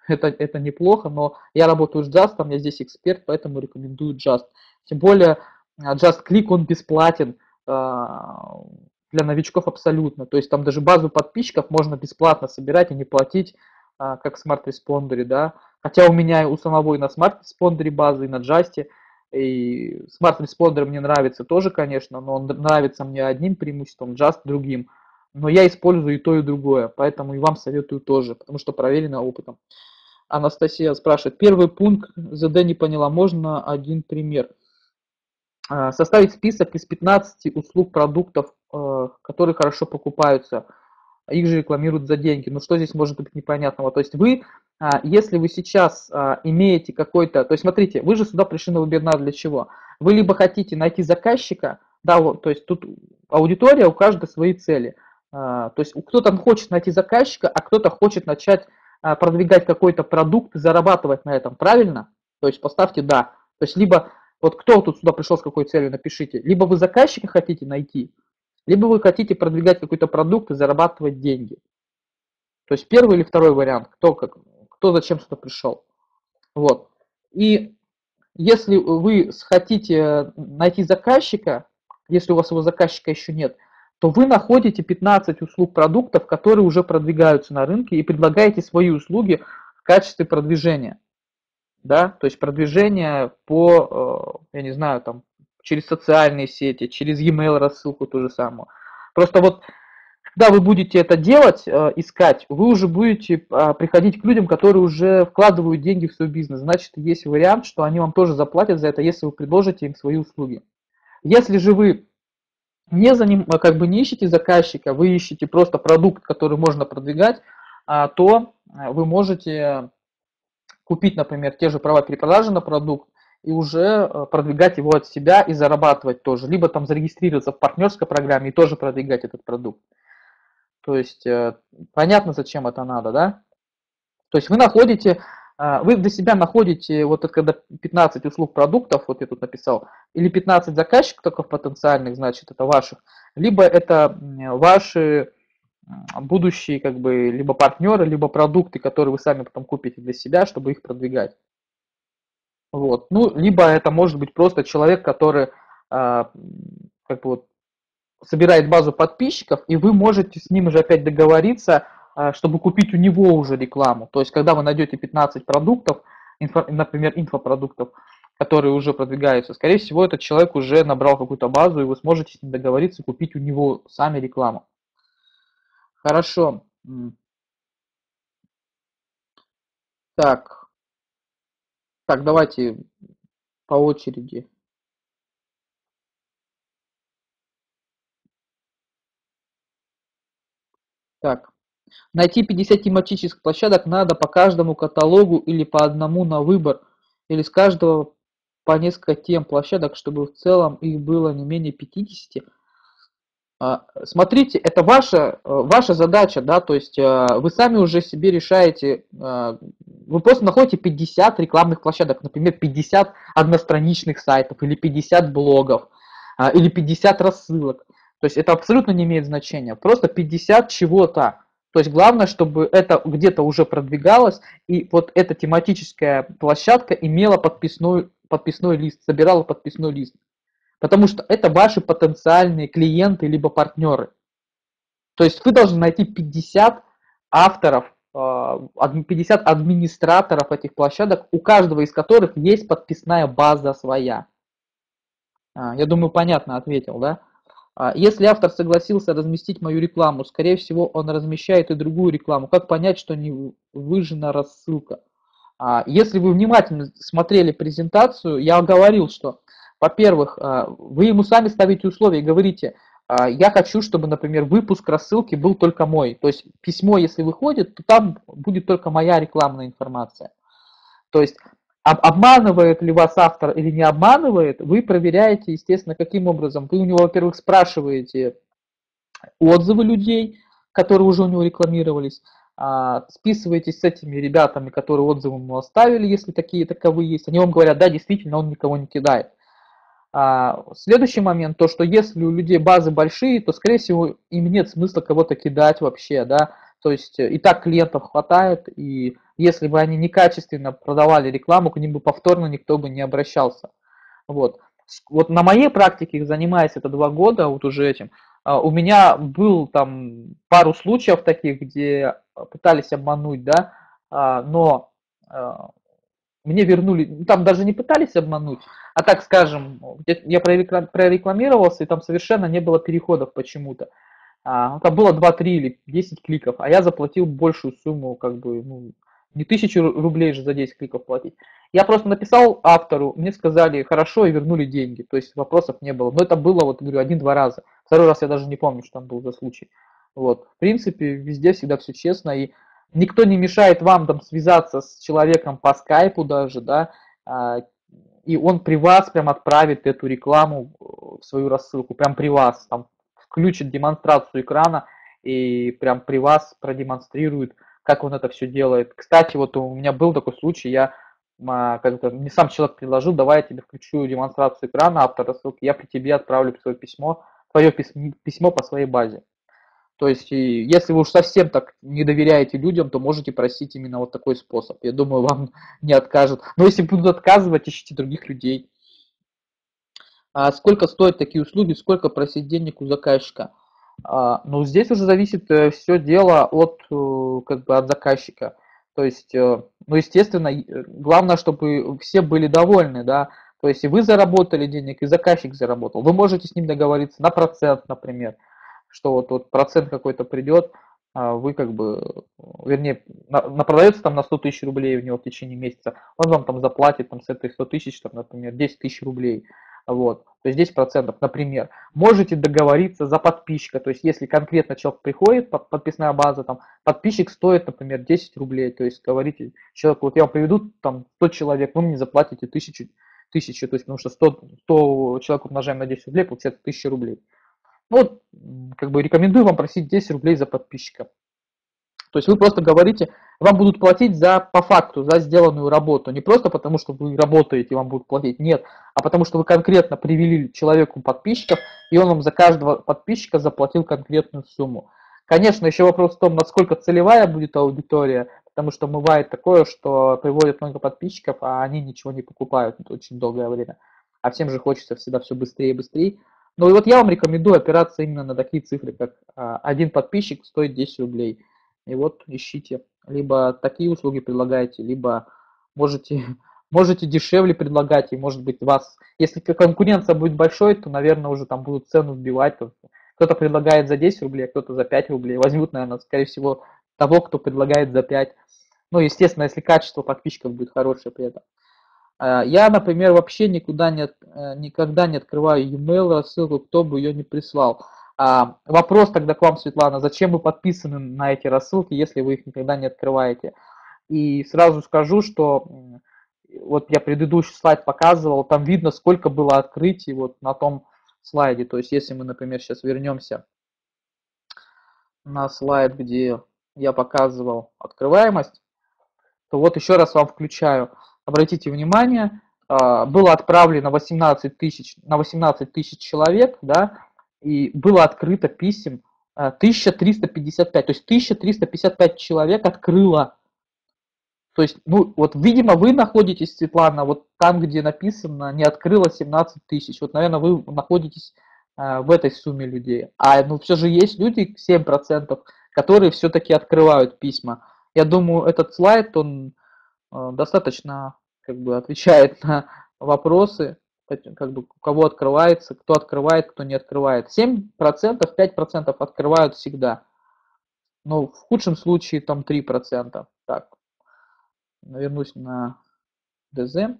это неплохо, но я работаю с Just, я здесь эксперт, поэтому рекомендую Just. Тем более Just Click, он бесплатен для новичков абсолютно. То есть там даже базу подписчиков можно бесплатно собирать и не платить, как в Smart Responder, да. Хотя у меня у самого и на Smart Responder базы, и на Just. И Smart Responder мне нравится тоже, конечно, но он нравится мне одним преимуществом, Just другим. Но я использую и то, и другое, поэтому и вам советую тоже, потому что проверено опытом. Анастасия спрашивает, первый пункт, ЗД не поняла, можно один пример? Составить список из 15 услуг, продуктов, которые хорошо покупаются, их же рекламируют за деньги. Ну что здесь может быть непонятного? То есть вы, если вы сейчас имеете какой-то, то есть смотрите, вы же сюда пришли на вебинар для чего? Вы либо хотите найти заказчика, да, вот, то есть тут аудитория, у каждой свои цели. То есть кто-то хочет найти заказчика, а кто-то хочет начать продвигать какой-то продукт и зарабатывать на этом, правильно? То есть поставьте «да». То есть либо, вот кто тут сюда пришел с какой целью, напишите, либо вы заказчика хотите найти, либо вы хотите продвигать какой-то продукт и зарабатывать деньги. То есть первый или второй вариант, кто зачем сюда пришел. Вот. И если вы хотите найти заказчика, если у вас его заказчика еще нет, то вы находите 15 услуг, продуктов, которые уже продвигаются на рынке и предлагаете свои услуги в качестве продвижения. Да? То есть продвижение по, я не знаю, там, через социальные сети, через e-mail рассылку ту же самую. Просто вот когда вы будете это делать, искать, вы уже будете приходить к людям, которые уже вкладывают деньги в свой бизнес. Значит, есть вариант, что они вам тоже заплатят за это, если вы предложите им свои услуги. Если же вы не ищете заказчика, вы ищете просто продукт, который можно продвигать, то вы можете купить, например, те же права перепродажи на продукт и уже продвигать его от себя и зарабатывать тоже. Либо там зарегистрироваться в партнерской программе и тоже продвигать этот продукт. То есть понятно, зачем это надо, да? То есть вы для себя находите, вот это когда 15 услуг, продуктов, вот я тут написал, или 15 заказчиков потенциальных, значит, это ваших, либо это ваши будущие, как бы, либо партнеры, либо продукты, которые вы сами потом купите для себя, чтобы их продвигать. Вот. Ну, либо это может быть просто человек, который как бы вот собирает базу подписчиков, и вы можете с ним же опять договориться, чтобы купить у него уже рекламу. То есть, когда вы найдете 15 продуктов, например, инфопродуктов, которые уже продвигаются, скорее всего, этот человек уже набрал какую-то базу, и вы сможете с ним договориться купить у него сами рекламу. Хорошо. Так, давайте по очереди. Так, найти 50 тематических площадок надо по каждому каталогу или по одному на выбор, или с каждого по несколько тем площадок, чтобы в целом их было не менее 50. Смотрите, это ваша задача, да, то есть вы сами уже себе решаете, вы просто находите 50 рекламных площадок, например, 50 одностраничных сайтов, или 50 блогов, или 50 рассылок. То есть это абсолютно не имеет значения, просто 50 чего-то. То есть главное, чтобы это где-то уже продвигалось, и вот эта тематическая площадка имела подписной лист, собирала подписной лист. Потому что это ваши потенциальные клиенты либо партнеры. То есть вы должны найти 50 авторов, 50 администраторов этих площадок, у каждого из которых есть подписная база своя. Я думаю, понятно ответил, да? Если автор согласился разместить мою рекламу, скорее всего, он размещает и другую рекламу. Как понять, что не выжжена рассылка? Если вы внимательно смотрели презентацию, я говорил, что, во-первых, вы ему сами ставите условия и говорите, я хочу, чтобы, например, выпуск рассылки был только мой. То есть письмо, если выходит, то там будет только моя рекламная информация. То есть обманывает ли вас автор или не обманывает, вы проверяете, естественно, каким образом. Вы у него, во-первых, спрашиваете отзывы людей, которые уже у него рекламировались, списываетесь с этими ребятами, которые отзывы ему оставили, если таковые есть. Они вам говорят, да, действительно, он никого не кидает. Следующий момент, то, что если у людей базы большие, то, скорее всего, им нет смысла кого-то кидать вообще, да, то есть и так клиентов хватает, и если бы они некачественно продавали рекламу, к ним бы повторно никто бы не обращался. Вот. Вот на моей практике, занимаясь это 2 года, вот уже этим, у меня был там пару случаев таких, где пытались обмануть, да, но а, мне вернули, ну, там даже не пытались обмануть, а так скажем, я прорекламировался, и там совершенно не было переходов почему-то. Там было 2-3 или 10 кликов, а я заплатил большую сумму, как бы, ну, не 1000 рублей же за 10 кликов платить. Я просто написал автору, мне сказали хорошо и вернули деньги, то есть вопросов не было. Но это было, вот говорю, 1-2 раза. Второй раз я даже не помню, что там был за случай. Вот, в принципе, везде всегда все честно, и никто не мешает вам там связаться с человеком по скайпу даже, да, и он при вас прям отправит эту рекламу в свою рассылку, прям при вас, там, включит демонстрацию экрана и прям при вас продемонстрирует, как он это все делает. Кстати, вот у меня был такой случай, я как-то, мне сам человек предложил, давай я тебе включу демонстрацию экрана, автор рассылки, я при тебе отправлю свое письмо, твое письмо по своей базе. То есть, и если вы уж совсем так не доверяете людям, то можете просить именно вот такой способ. Я думаю, вам не откажут. Но если будут отказывать, ищите других людей. А сколько стоят такие услуги, сколько просить денег у заказчика? Ну, здесь уже зависит все дело от, как бы, от заказчика. То есть, ну, естественно, главное, чтобы все были довольны, да. То есть и вы заработали денег, и заказчик заработал. Вы можете с ним договориться на процент, например, что вот процент какой-то придет, вы как бы, вернее, продается там на 100 тысяч рублей у него в течение месяца, он вам там заплатит там с этой 100 тысяч, там, например, 10 тысяч рублей. Вот, то есть 10%, например. Можете договориться за подписчика, то есть если конкретно человек приходит, подписная база, там, подписчик стоит, например, 10 рублей, то есть говорите человеку, вот я вам приведу там 100 человек, вы мне заплатите 1000, то есть потому что 100 человек умножаем на 10 рублей, получается 1000 рублей. Ну, вот, как бы рекомендую вам просить 10 рублей за подписчика. То есть вы просто говорите, вам будут платить по факту, за сделанную работу. Не просто потому, что вы работаете, вам будут платить, нет, а потому что вы конкретно привели человеку подписчиков, и он вам за каждого подписчика заплатил конкретную сумму. Конечно, еще вопрос в том, насколько целевая будет аудитория, потому что бывает такое, что приводят много подписчиков, а они ничего не покупают очень долгое время. А всем же хочется всегда все быстрее и быстрее. Ну и вот я вам рекомендую опираться именно на такие цифры, как один подписчик стоит 10 рублей. И вот ищите. Либо такие услуги предлагаете, либо можете, можете дешевле предлагать, и может быть вас, если конкуренция будет большой, то, наверное, уже там будут цену сбивать. Кто-то предлагает за 10 рублей, а кто-то за 5 рублей. Возьмут, наверное, скорее всего, того, кто предлагает за 5. Ну, естественно, если качество подписчиков будет хорошее при этом. Я, например, вообще никогда не открываю e-mail рассылку, кто бы ее не прислал. Вопрос тогда к вам, Светлана, зачем вы подписаны на эти рассылки, если вы их никогда не открываете? И сразу скажу, что вот я предыдущий слайд показывал, там видно, сколько было открытий вот на том слайде. То есть если мы, например, сейчас вернемся на слайд, где я показывал открываемость, то вот еще раз вам включаю. Обратите внимание, было отправлено 18 тысяч, на 18 тысяч человек, да, и было открыто писем 1355, то есть 1355 человек открыло. То есть, ну, вот, видимо, вы находитесь, Светлана, вот там, где написано, не открыло 17 тысяч. Вот, наверное, вы находитесь в этой сумме людей. Ну, все же есть люди, 7%, которые все-таки открывают письма. Я думаю, этот слайд, он достаточно как бы отвечает на вопросы, как бы у кого открывается, кто открывает, кто не открывает. 7%, 5% открывают всегда. Но в худшем случае там 3%. Так, вернусь на ДЗ.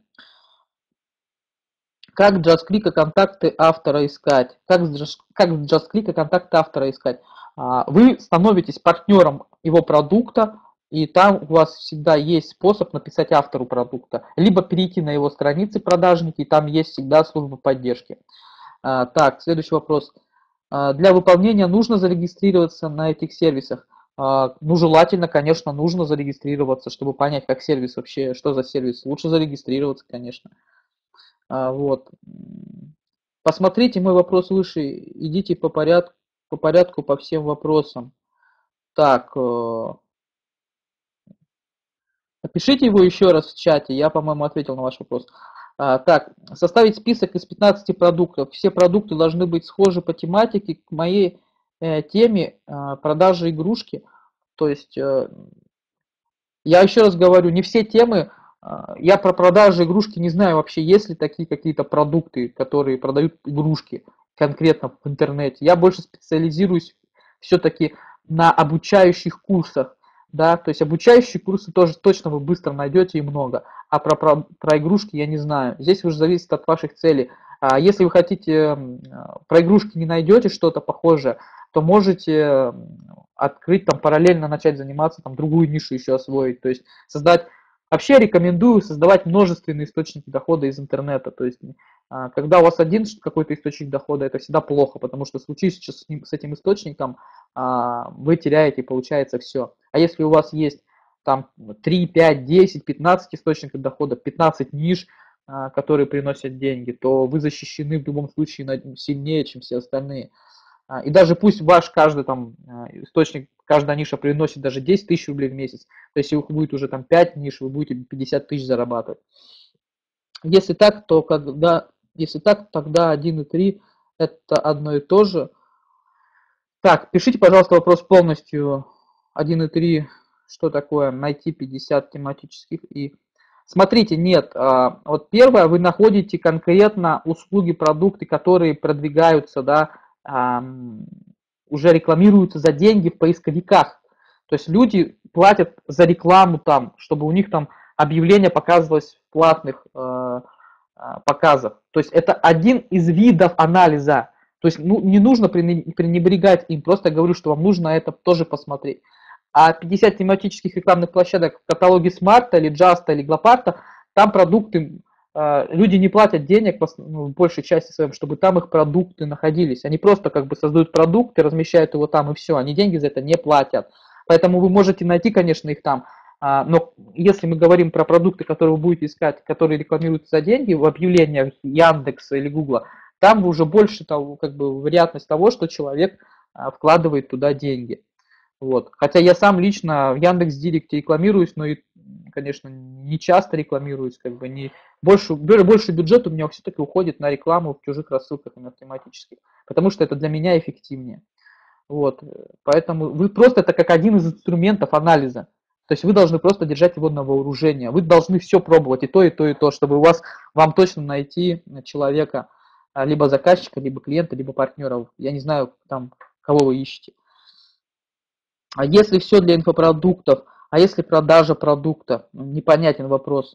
Как JustClick контакты автора искать? Как с JustClick контакты автора искать? Вы становитесь партнером его продукта, и там у вас всегда есть способ написать автору продукта. Либо перейти на его страницы продажники, и там есть всегда служба поддержки. Так, следующий вопрос. Для выполнения нужно зарегистрироваться на этих сервисах? Ну, желательно, конечно, нужно зарегистрироваться, чтобы понять, как сервис вообще, что за сервис. Лучше зарегистрироваться, конечно. Вот. Посмотрите мой вопрос выше, идите по порядку по всем вопросам. Так, Пишите его еще раз в чате, я, по-моему, ответил на ваш вопрос. Так, составить список из 15 продуктов. Все продукты должны быть схожи по тематике к моей теме продажи игрушки. То есть я еще раз говорю, не все темы, я про продажи игрушки не знаю вообще, есть ли такие какие-то продукты, которые продают игрушки конкретно в интернете. Я больше специализируюсь все-таки на обучающих курсах, да, то есть обучающие курсы тоже точно вы быстро найдете и много, а про игрушки я не знаю. Здесь уже зависит от ваших целей. Если вы хотите, про игрушки не найдете что-то похожее, то можете открыть там параллельно начать заниматься, там другую нишу еще освоить, то есть создать. Вообще рекомендую создавать множественные источники дохода из интернета, то есть когда у вас один какой-то источник дохода, это всегда плохо, потому что случись сейчас с этим источником, вы теряете, получается, все. А если у вас есть там 3, 5, 10, 15 источников дохода, 15 ниш, которые приносят деньги, то вы защищены в любом случае сильнее, чем все остальные. И даже пусть ваш каждый там источник, каждая ниша приносит даже 10 тысяч рублей в месяц, то есть если у вас будет уже там 5 ниш, вы будете 50 тысяч зарабатывать. Если так, то если так, тогда 1 и 3 это одно и то же. Так, пишите, пожалуйста, вопрос полностью. 1 и 3, что такое найти 50 тематических и... Смотрите, нет, вот первое, вы находите конкретно услуги, продукты, которые продвигаются, да, уже рекламируются за деньги в поисковиках. То есть люди платят за рекламу там, чтобы у них там объявление показывалось в платных показах. То есть это один из видов анализа. То есть не нужно пренебрегать им, просто говорю, что вам нужно это тоже посмотреть. А 50 тематических рекламных площадок в каталоге Смарта или Джаста или Глопарта, там продукты, люди не платят денег в большей части своем, чтобы там их продукты находились. Они просто как бы создают продукты, размещают его там и все, они деньги за это не платят. Поэтому вы можете найти, конечно, их там. Но если мы говорим про продукты, которые вы будете искать, которые рекламируются за деньги в объявлениях Яндекса или Гугла, там уже больше того, как бы, вероятность того, что человек вкладывает туда деньги. Вот. Хотя я сам лично в Яндекс.Директе рекламируюсь, но и, конечно, не часто рекламируюсь, как бы не больше бюджет у меня все-таки уходит на рекламу в чужих рассылках именно тематических, потому что это для меня эффективнее. Вот. Поэтому вы просто это как один из инструментов анализа. То есть вы должны просто держать его на вооружение. Вы должны все пробовать, и то, и то, и то, чтобы вам точно найти человека, либо заказчика, либо клиента, либо партнеров. Я не знаю, там, кого вы ищете. А если все для инфопродуктов, а если продажа продукта? Непонятен вопрос.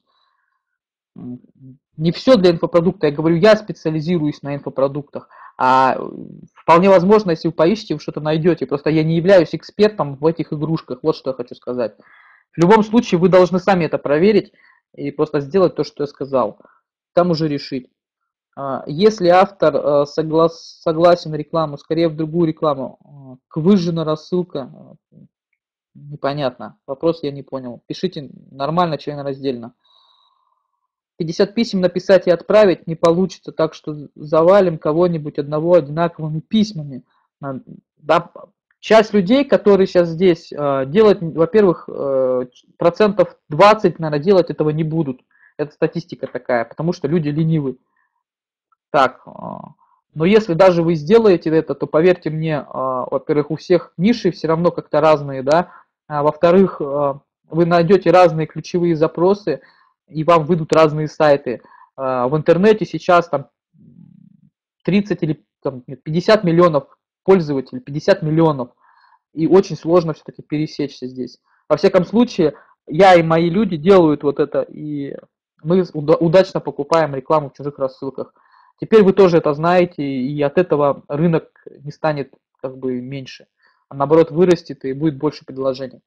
Не все для инфопродукта. Я говорю, я специализируюсь на инфопродуктах. А вполне возможно, если вы поищете, вы что-то найдете. Просто я не являюсь экспертом в этих игрушках. Вот что я хочу сказать. В любом случае, вы должны сами это проверить и просто сделать то, что я сказал. Там уже решить. Если автор согласен на рекламу, скорее в другую рекламу, выжжена рассылка, непонятно. Вопрос я не понял. Пишите нормально, членораздельно. 50 писем написать и отправить не получится, так что завалим кого-нибудь одного одинаковыми письмами. Да, часть людей, которые сейчас здесь делают, во-первых, процентов 20, наверное, делать этого не будут. Это статистика такая, потому что люди ленивы. Так, но если даже вы сделаете это, то поверьте мне, во-первых, у всех ниши все равно как-то разные, да, во-вторых, вы найдете разные ключевые запросы, и вам выйдут разные сайты. В интернете сейчас там 30 или там, 50 миллионов пользователей, 50 миллионов, и очень сложно все-таки пересечься здесь. Во всяком случае, я и мои люди делают вот это, и мы удачно покупаем рекламу в чужих рассылках. Теперь вы тоже это знаете, и от этого рынок не станет как бы меньше, а наоборот вырастет и будет больше предложений.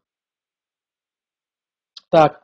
Так,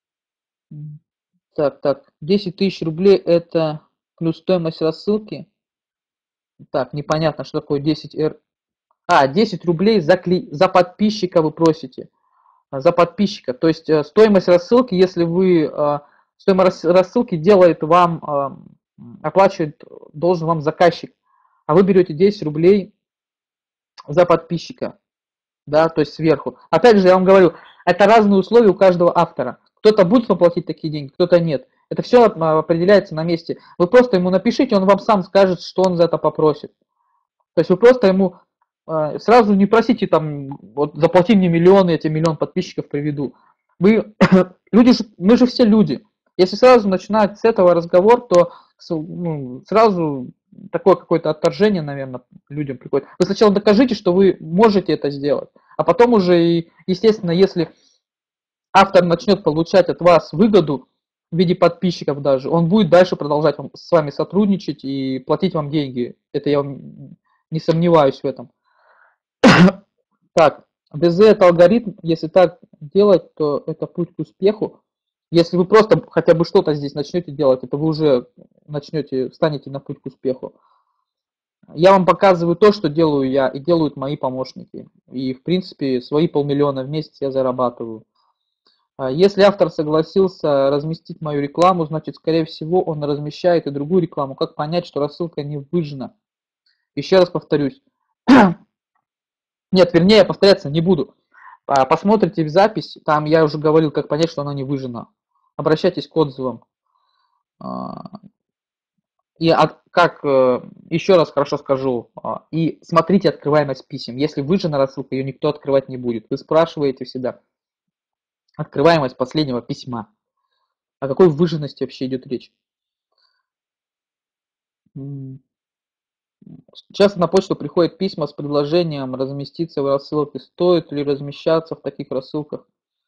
так, 10 тысяч рублей это плюс стоимость рассылки. Так, непонятно, что такое 10 10 рублей за подписчика вы просите. За подписчика. То есть стоимость рассылки, если вы стоимость рассылки делает вам, оплачивает, должен вам заказчик, а вы берете 10 рублей за подписчика. да, то есть сверху. Опять же, я вам говорю, это разные условия у каждого автора. Кто-то будет вам платить такие деньги, кто-то нет. Это все определяется на месте. Вы просто ему напишите, он вам сам скажет, что он за это попросит. То есть вы просто ему сразу не просите там, вот заплати мне миллион, я тебе миллион подписчиков приведу. Вы, люди же, мы же все люди. Если сразу начинать с этого разговор, то ну, сразу такое какое-то отторжение, наверное, людям приходит. Вы сначала докажите, что вы можете это сделать, а потом уже, и, естественно, если автор начнет получать от вас выгоду в виде подписчиков даже, он будет дальше продолжать с вами сотрудничать и платить вам деньги. Это я не сомневаюсь в этом. Так, БЗ это алгоритм, если так делать, то это путь к успеху. Если вы просто хотя бы что-то здесь начнете делать, это вы уже начнете, встанете на путь к успеху. Я вам показываю то, что делаю я и делают мои помощники. И, в принципе, свои 500 000 в месяц я зарабатываю. Если автор согласился разместить мою рекламу, значит, скорее всего, он размещает и другую рекламу. Как понять, что рассылка не выжжена? Еще раз повторюсь. Нет, вернее, повторяться не буду. Посмотрите в запись, там я уже говорил, как понять, что она не выжжена. Обращайтесь к отзывам. И как, еще раз хорошо скажу, и смотрите открываемость писем. Если выжжена рассылка, ее никто открывать не будет. Вы спрашиваете всегда открываемость последнего письма. О какой выжженности вообще идет речь? Часто на почту приходят письма с предложением разместиться в рассылке. Стоит ли размещаться в таких рассылках?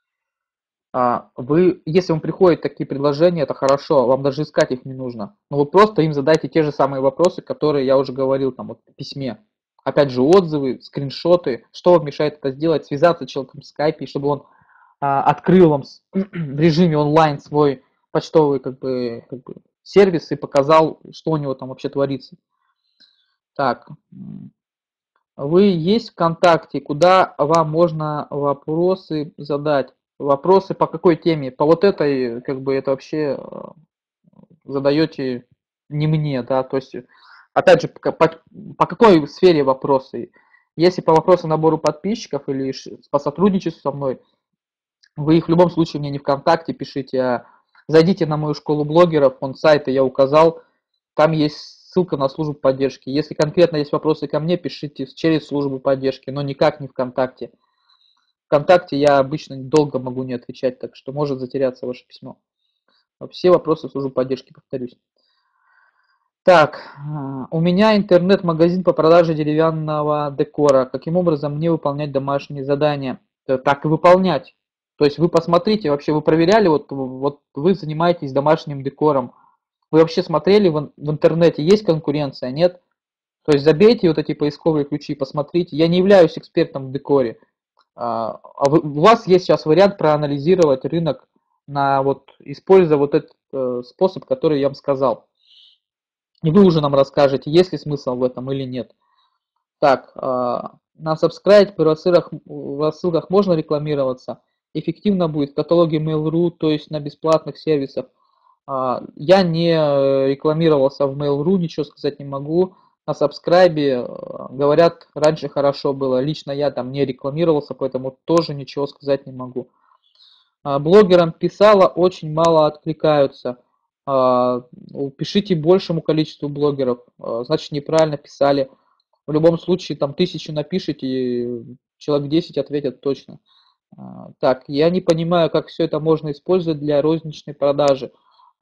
Если вам приходят такие предложения, это хорошо, вам даже искать их не нужно. Но вы просто им задайте те же самые вопросы, которые я уже говорил там вот в письме. Опять же, отзывы, скриншоты, что вам мешает это сделать, связаться с человеком в скайпе, чтобы он открыл вам в режиме онлайн свой почтовый как бы сервис и показал, что у него там вообще творится. Так, вы есть ВКонтакте, куда вам можно вопросы задать? Вопросы по какой теме? По вот этой, как бы это вообще задаете не мне, да, то есть, опять же, по какой сфере вопросы? Если по вопросу набору подписчиков или по сотрудничеству со мной, вы их в любом случае мне не ВКонтакте пишите, а зайдите на мою школу блогеров, он сайты я указал, там есть ссылка на службу поддержки. Если конкретно есть вопросы ко мне, пишите через службу поддержки, но никак не ВКонтакте. ВКонтакте я обычно долго могу не отвечать, так что может затеряться ваше письмо. Все вопросы в службу поддержки, повторюсь. Так, у меня интернет-магазин по продаже деревянного декора. Каким образом мне выполнять домашние задания? Так и выполнять. То есть вы посмотрите, вообще вы проверяли, вот вы занимаетесь домашним декором. Вы вообще смотрели в интернете, есть конкуренция, нет? То есть забейте вот эти поисковые ключи, посмотрите. Я не являюсь экспертом в декоре. У вас есть сейчас вариант проанализировать рынок, используя вот этот способ, который я вам сказал. И вы уже нам расскажете, есть ли смысл в этом или нет. Так, на Subscribe в рассылках можно рекламироваться. Эффективно будет в каталоге Mail.ru, то есть на бесплатных сервисах. Я не рекламировался в Mail.ru, ничего сказать не могу. На Subscribe, говорят, раньше хорошо было. Лично я там не рекламировался, поэтому тоже ничего сказать не могу. Блогерам писала, очень мало откликаются. Пишите большему количеству блогеров, значит неправильно писали. В любом случае там 1000 напишите, человек 10 ответят точно. Так, я не понимаю, как все это можно использовать для розничной продажи.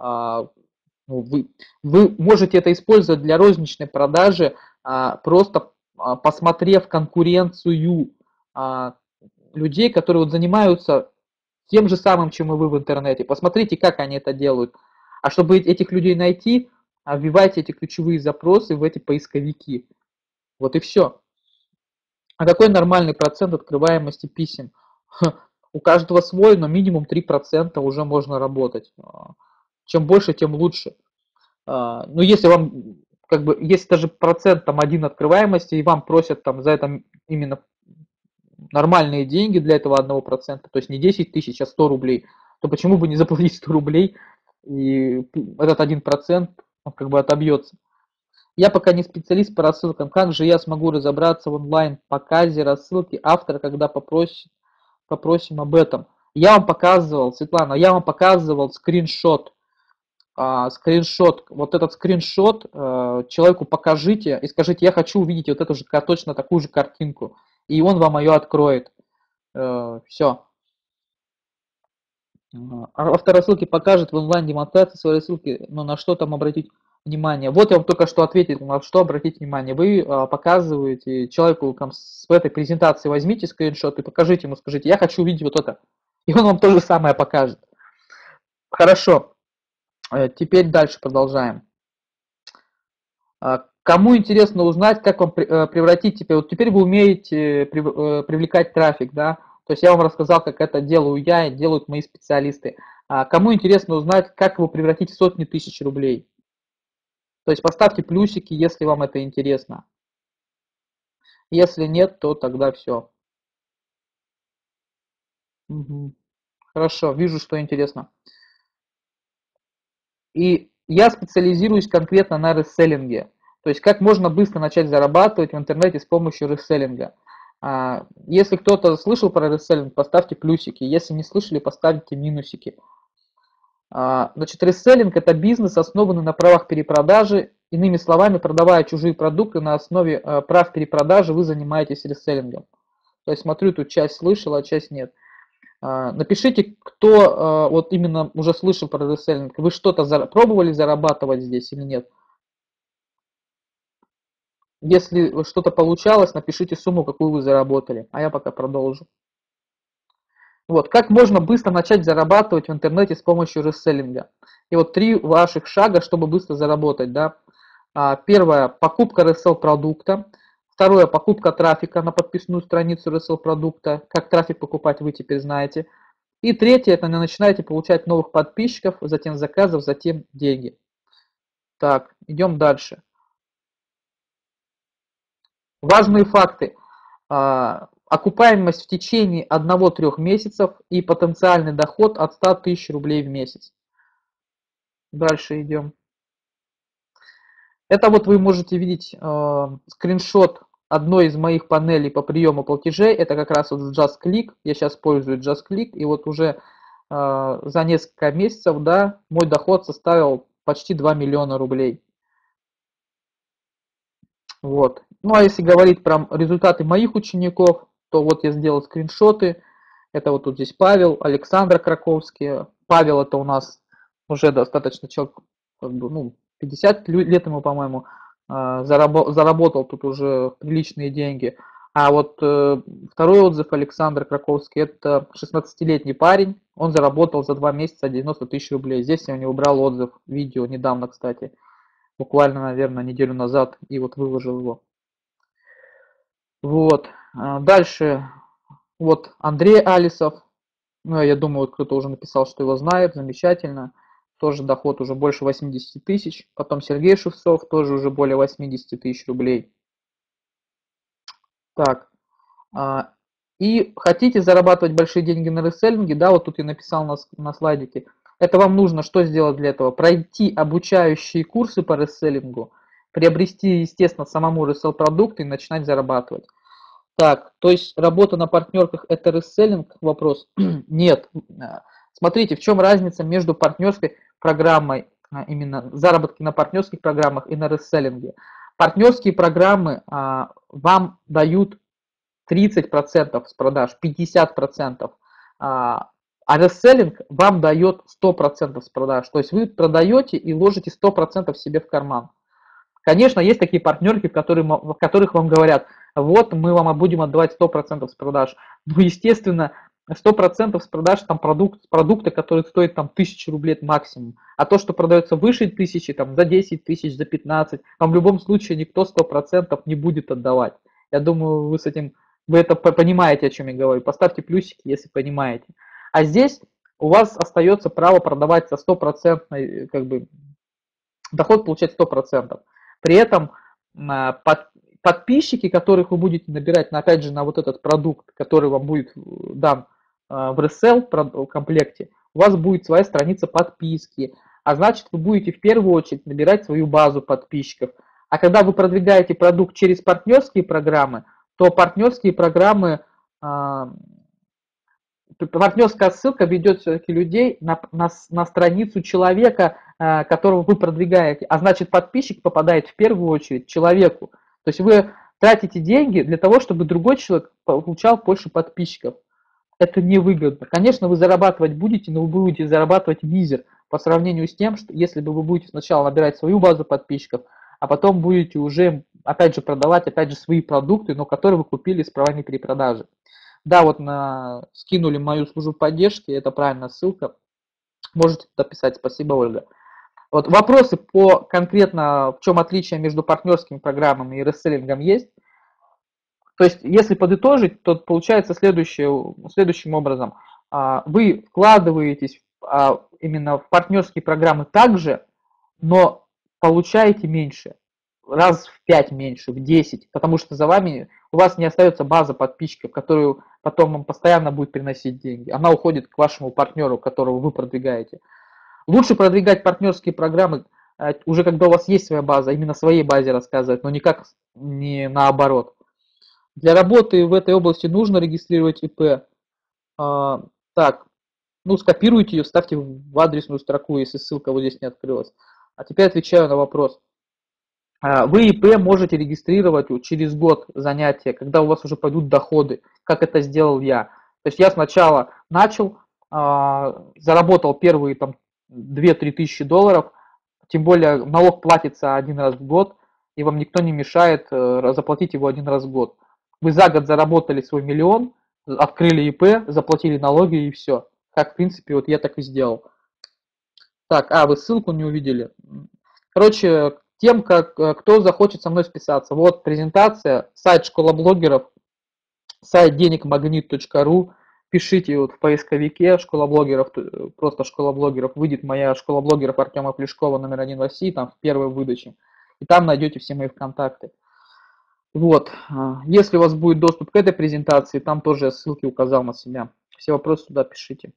Вы можете это использовать для розничной продажи, просто посмотрев конкуренцию людей, которые вот занимаются тем же самым, чем и вы в интернете. Посмотрите, как они это делают. А чтобы этих людей найти, вбивайте эти ключевые запросы в эти поисковики. Вот и все. А какой нормальный процент открываемости писем? У каждого свой, но минимум 3% уже можно работать. Чем больше, тем лучше. Но если вам, как бы, если даже процент там 1 открываемости, и вам просят там за это именно нормальные деньги для этого 1%, то есть не 10 тысяч, а 100 рублей, то почему бы не заплатить 100 рублей, и этот 1% он как бы отобьется. Я пока не специалист по рассылкам. Как же я смогу разобраться в онлайн-показе рассылки автора, когда попросим об этом? Я вам показывал, Светлана, я вам показывал скриншот. Скриншот. Вот этот скриншот человеку покажите и скажите, я хочу увидеть вот эту же точно такую же картинку. И он вам ее откроет. Все. Автор рассылки покажет в онлайн-демонстрации своей рассылки, но на что там обратить внимание. Вот я вам только что ответил, на что обратить внимание. Вы показываете человеку там, с этой презентации, возьмите скриншот и покажите ему, скажите, я хочу увидеть вот это. И он вам то же самое покажет. Хорошо, теперь дальше продолжаем. Кому интересно узнать, как вам превратить, вот теперь вы умеете привлекать трафик, да, то есть я вам рассказал, как это делаю я и делают мои специалисты. Кому интересно узнать, как его превратить в сотни тысяч рублей? То есть поставьте плюсики, если вам это интересно. Если нет, то тогда все. Угу. Хорошо, вижу, что интересно. И я специализируюсь конкретно на реселлинге. То есть как можно быстро начать зарабатывать в интернете с помощью реселлинга. Если кто-то слышал про реселлинг, поставьте плюсики. Если не слышали, поставьте минусики. Значит, реселлинг – это бизнес, основанный на правах перепродажи. Иными словами, продавая чужие продукты на основе прав перепродажи, вы занимаетесь реселлингом. То есть смотрю, тут часть слышала, а часть нет. Напишите, кто вот именно уже слышал про реселлинг. Вы что-то пробовали зарабатывать здесь или нет? Если что-то получалось, напишите сумму, какую вы заработали. А я пока продолжу. Вот, как можно быстро начать зарабатывать в интернете с помощью реселлинга? И вот 3 ваших шага, чтобы быстро заработать, да. Первое, покупка ресел продукта. Второе, покупка трафика на подписную страницу ресел продукта. Как трафик покупать, вы теперь знаете. И третье, это начинаете получать новых подписчиков, затем заказов, затем деньги. Так, идем дальше. Важные факты. Окупаемость в течение 1-3 месяцев и потенциальный доход от 100 тысяч рублей в месяц. Дальше идем. Это вот вы можете видеть скриншот одной из моих панелей по приему платежей. Это как раз вот JustClick. Я сейчас пользуюсь JustClick. И вот уже за несколько месяцев, да, мой доход составил почти 2 миллиона рублей. Вот. Ну а если говорить про результаты моих учеников, то вот я сделал скриншоты. Это вот тут здесь Павел, Александр Краковский. Павел это у нас уже достаточно человек, как бы, ну, 50 лет ему, по-моему, заработал тут уже приличные деньги. А вот второй отзыв Александр Краковский, это 16-летний парень, он заработал за 2 месяца 90 тысяч рублей. Здесь я у него брал отзыв, видео недавно, кстати, буквально, наверное, неделю назад, и вот выложил его. Вот, дальше, вот Андрей Алисов, ну, я думаю, вот кто-то уже написал, что его знает, замечательно. Тоже доход уже больше 80 тысяч. Потом Сергей Шевцов, тоже уже более 80 тысяч рублей. Так, и хотите зарабатывать большие деньги на реселлинге, да, вот тут я написал на слайдике. Это вам нужно что сделать для этого? Пройти обучающие курсы по реселлингу, приобрести, естественно, самому ресел продукт и начинать зарабатывать. Так, то есть работа на партнерках – это реселлинг? Вопрос. Нет. Смотрите, в чем разница между партнерской программой, именно заработки на партнерских программах и на реселлинге. Партнерские программы вам дают 30% с продаж, 50%, а реселлинг вам дает 100% с продаж. То есть вы продаете и ложите 100% себе в карман. Конечно, есть такие партнерки, в которых вам говорят, вот мы вам будем отдавать 100% с продаж. Ну, естественно, 100% с продаж там продукты, которые стоят там 1000 рублей максимум. А то, что продается выше 1000, там за 10 тысяч, за 15, вам в любом случае никто 100% не будет отдавать. Я думаю, вы это понимаете, о чем я говорю. Поставьте плюсики, если понимаете. А здесь у вас остается право продавать за 100%, как бы, доход получать 100%. При этом подписчики, которых вы будете набирать, опять же, на вот этот продукт, который вам будет дан в ресел комплекте, у вас будет своя страница подписки. А значит, вы будете в первую очередь набирать свою базу подписчиков. А когда вы продвигаете продукт через партнерские программы, то партнерские программы, партнерская ссылка ведет все-таки людей на страницу человека, которого вы продвигаете. А значит, подписчик попадает в первую очередь человеку. То есть вы тратите деньги для того, чтобы другой человек получал больше подписчиков. Это невыгодно. Конечно, вы зарабатывать будете, но вы будете зарабатывать мизер по сравнению с тем, что если бы вы будете сначала набирать свою базу подписчиков, а потом будете уже, опять же, продавать, опять же, свои продукты, но которые вы купили с правами перепродажи. Да, вот скинули мою службу поддержки, это правильная ссылка. Можете туда писать. Спасибо, Ольга. Вот вопросы по конкретно, в чем отличие между партнерскими программами и ресселлингом есть. То есть, если подытожить, то получается следующим образом. Вы вкладываетесь именно в партнерские программы также, но получаете меньше. Раз в 5 меньше, в 10, потому что у вас не остается база подписчиков, которую потом вам постоянно будет приносить деньги. Она уходит к вашему партнеру, которого вы продвигаете. Лучше продвигать партнерские программы уже когда у вас есть своя база, именно своей базе рассказывать, но не наоборот. Для работы в этой области нужно регистрировать ИП. Так, скопируйте ее, вставьте в адресную строку, если ссылка вот здесь не открылась. А теперь отвечаю на вопрос. Вы ИП можете регистрировать через год занятия, когда у вас уже пойдут доходы, как это сделал я. То есть я сначала начал, заработал первые там 2-3 тысячи долларов, тем более налог платится один раз в год, и вам никто не мешает заплатить его один раз в год. Вы за год заработали свой миллион, открыли ИП, заплатили налоги и все. Как в принципе вот я так и сделал. Так, вы ссылку не увидели. Короче, тем, кто захочет со мной списаться. Вот презентация, сайт Школа блогеров, сайт денегмагнит.ру. Пишите вот в поисковике Школа блогеров, просто Школа блогеров, выйдет моя Школа блогеров Артема Плешкова номер 1 в России, там в первой выдаче. И там найдете все мои контакты. Вот, если у вас будет доступ к этой презентации, там тоже я ссылки указал на себя. Все вопросы туда пишите.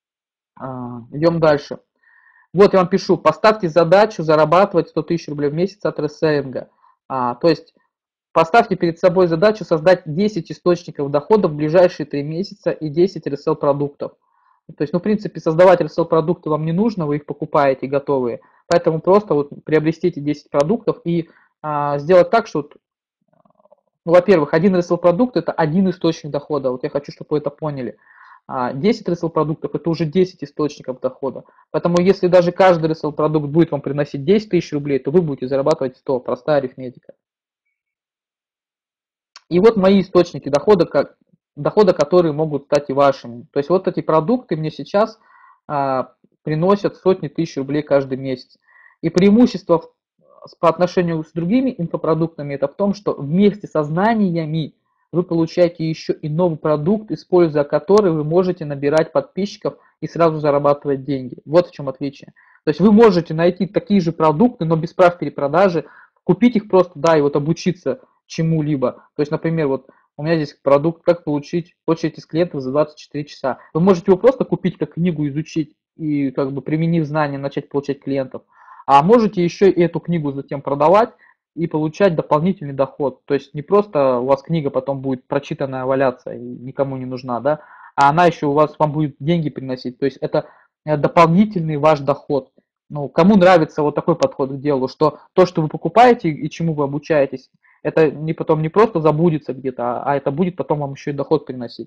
Идем дальше. Вот я вам пишу, поставьте задачу зарабатывать 100 тысяч рублей в месяц от ресселлинга. То есть поставьте перед собой задачу создать 10 источников дохода в ближайшие 3 месяца и 10 ресел продуктов. То есть, в принципе, создавать ресел продукты вам не нужно, вы их покупаете готовые. Поэтому просто вот приобрести эти 10 продуктов и сделать так, что, во-первых, один ресел продукт это один источник дохода. Вот я хочу, чтобы вы это поняли. 10 ресел продуктов это уже 10 источников дохода. Поэтому если даже каждый ресел продукт будет вам приносить 10 тысяч рублей, то вы будете зарабатывать 100. Простая арифметика. И вот мои источники дохода, которые могут стать и вашими. То есть вот эти продукты мне сейчас приносят сотни тысяч рублей каждый месяц. И преимущество по отношению с другими инфопродуктами это в том, что вместе со знаниями вы получаете еще и новый продукт, используя который вы можете набирать подписчиков и сразу зарабатывать деньги. Вот в чем отличие. То есть вы можете найти такие же продукты, но без прав перепродажи, купить их просто, и вот обучиться чему-либо. То есть, например, вот у меня здесь продукт «Как получить очередь из клиентов за 24 часа». Вы можете его просто купить как книгу, изучить и применив знания, начать получать клиентов. А можете еще и эту книгу затем продавать и получать дополнительный доход. То есть не просто у вас книга потом будет прочитанная валяться и никому не нужна, а она еще вам будет деньги приносить. То есть это дополнительный ваш доход. Кому нравится вот такой подход к делу, что то, что вы покупаете и чему вы обучаетесь, это потом не просто забудется где-то, а это будет потом вам еще и доход приносить.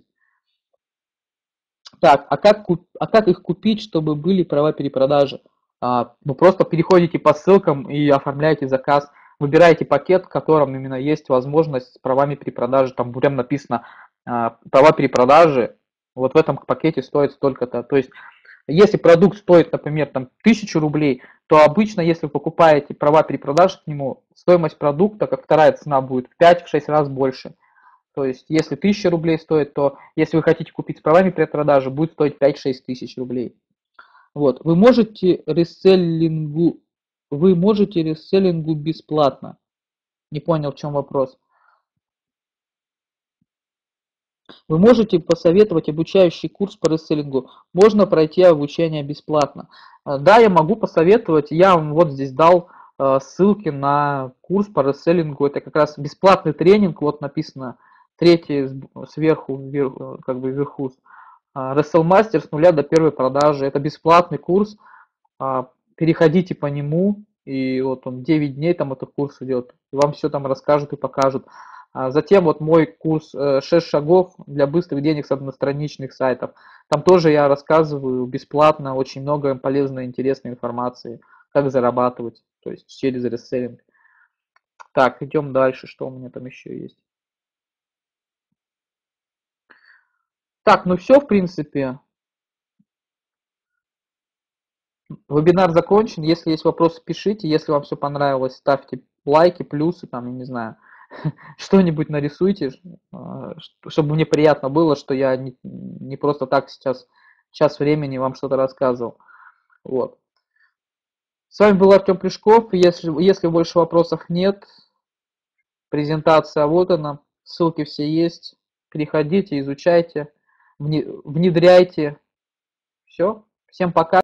Так, а как их купить, чтобы были права перепродажи? Просто переходите по ссылкам и оформляете заказ. Выбираете пакет, в котором именно есть возможность с правами перепродажи. Там прям написано права перепродажи. Вот в этом пакете стоит столько-то. То есть, если продукт стоит, например, 1000 рублей, то обычно, если вы покупаете права перепродажи к нему, стоимость продукта, как вторая цена, будет в 5-6 раз больше. То есть, если 1000 рублей стоит, то если вы хотите купить с правами перепродажи, будет стоить 5-6 тысяч рублей. Вот, вы можете ресселлингу бесплатно. Не понял, в чем вопрос. Вы можете посоветовать обучающий курс по ресселлингу. Можно пройти обучение бесплатно. Да, я могу посоветовать. Я вам вот здесь дал ссылки на курс по реселлингу. Это как раз бесплатный тренинг, вот написано третий сверху, как бы вверху. Реселмастер с нуля до первой продажи. Это бесплатный курс. Переходите по нему, и вот он 9 дней там этот курс идет. Вам все там расскажут и покажут. Затем вот мой курс 6 шагов для быстрых денег с одностраничных сайтов. Там тоже я рассказываю бесплатно очень много полезной, интересной информации, как зарабатывать, то есть через реселлинг. Так, идем дальше, что у меня там еще есть. Так, ну все, в принципе. Вебинар закончен. Если есть вопросы, пишите. Если вам все понравилось, ставьте лайки, плюсы, там, я не знаю, что-нибудь нарисуйте, чтобы мне приятно было, что я не просто так сейчас час времени вам что-то рассказывал. Вот. С вами был Артем Плешков. Если больше вопросов нет, презентация вот она, ссылки все есть. Переходите, изучайте, внедряйте. Все. Всем пока.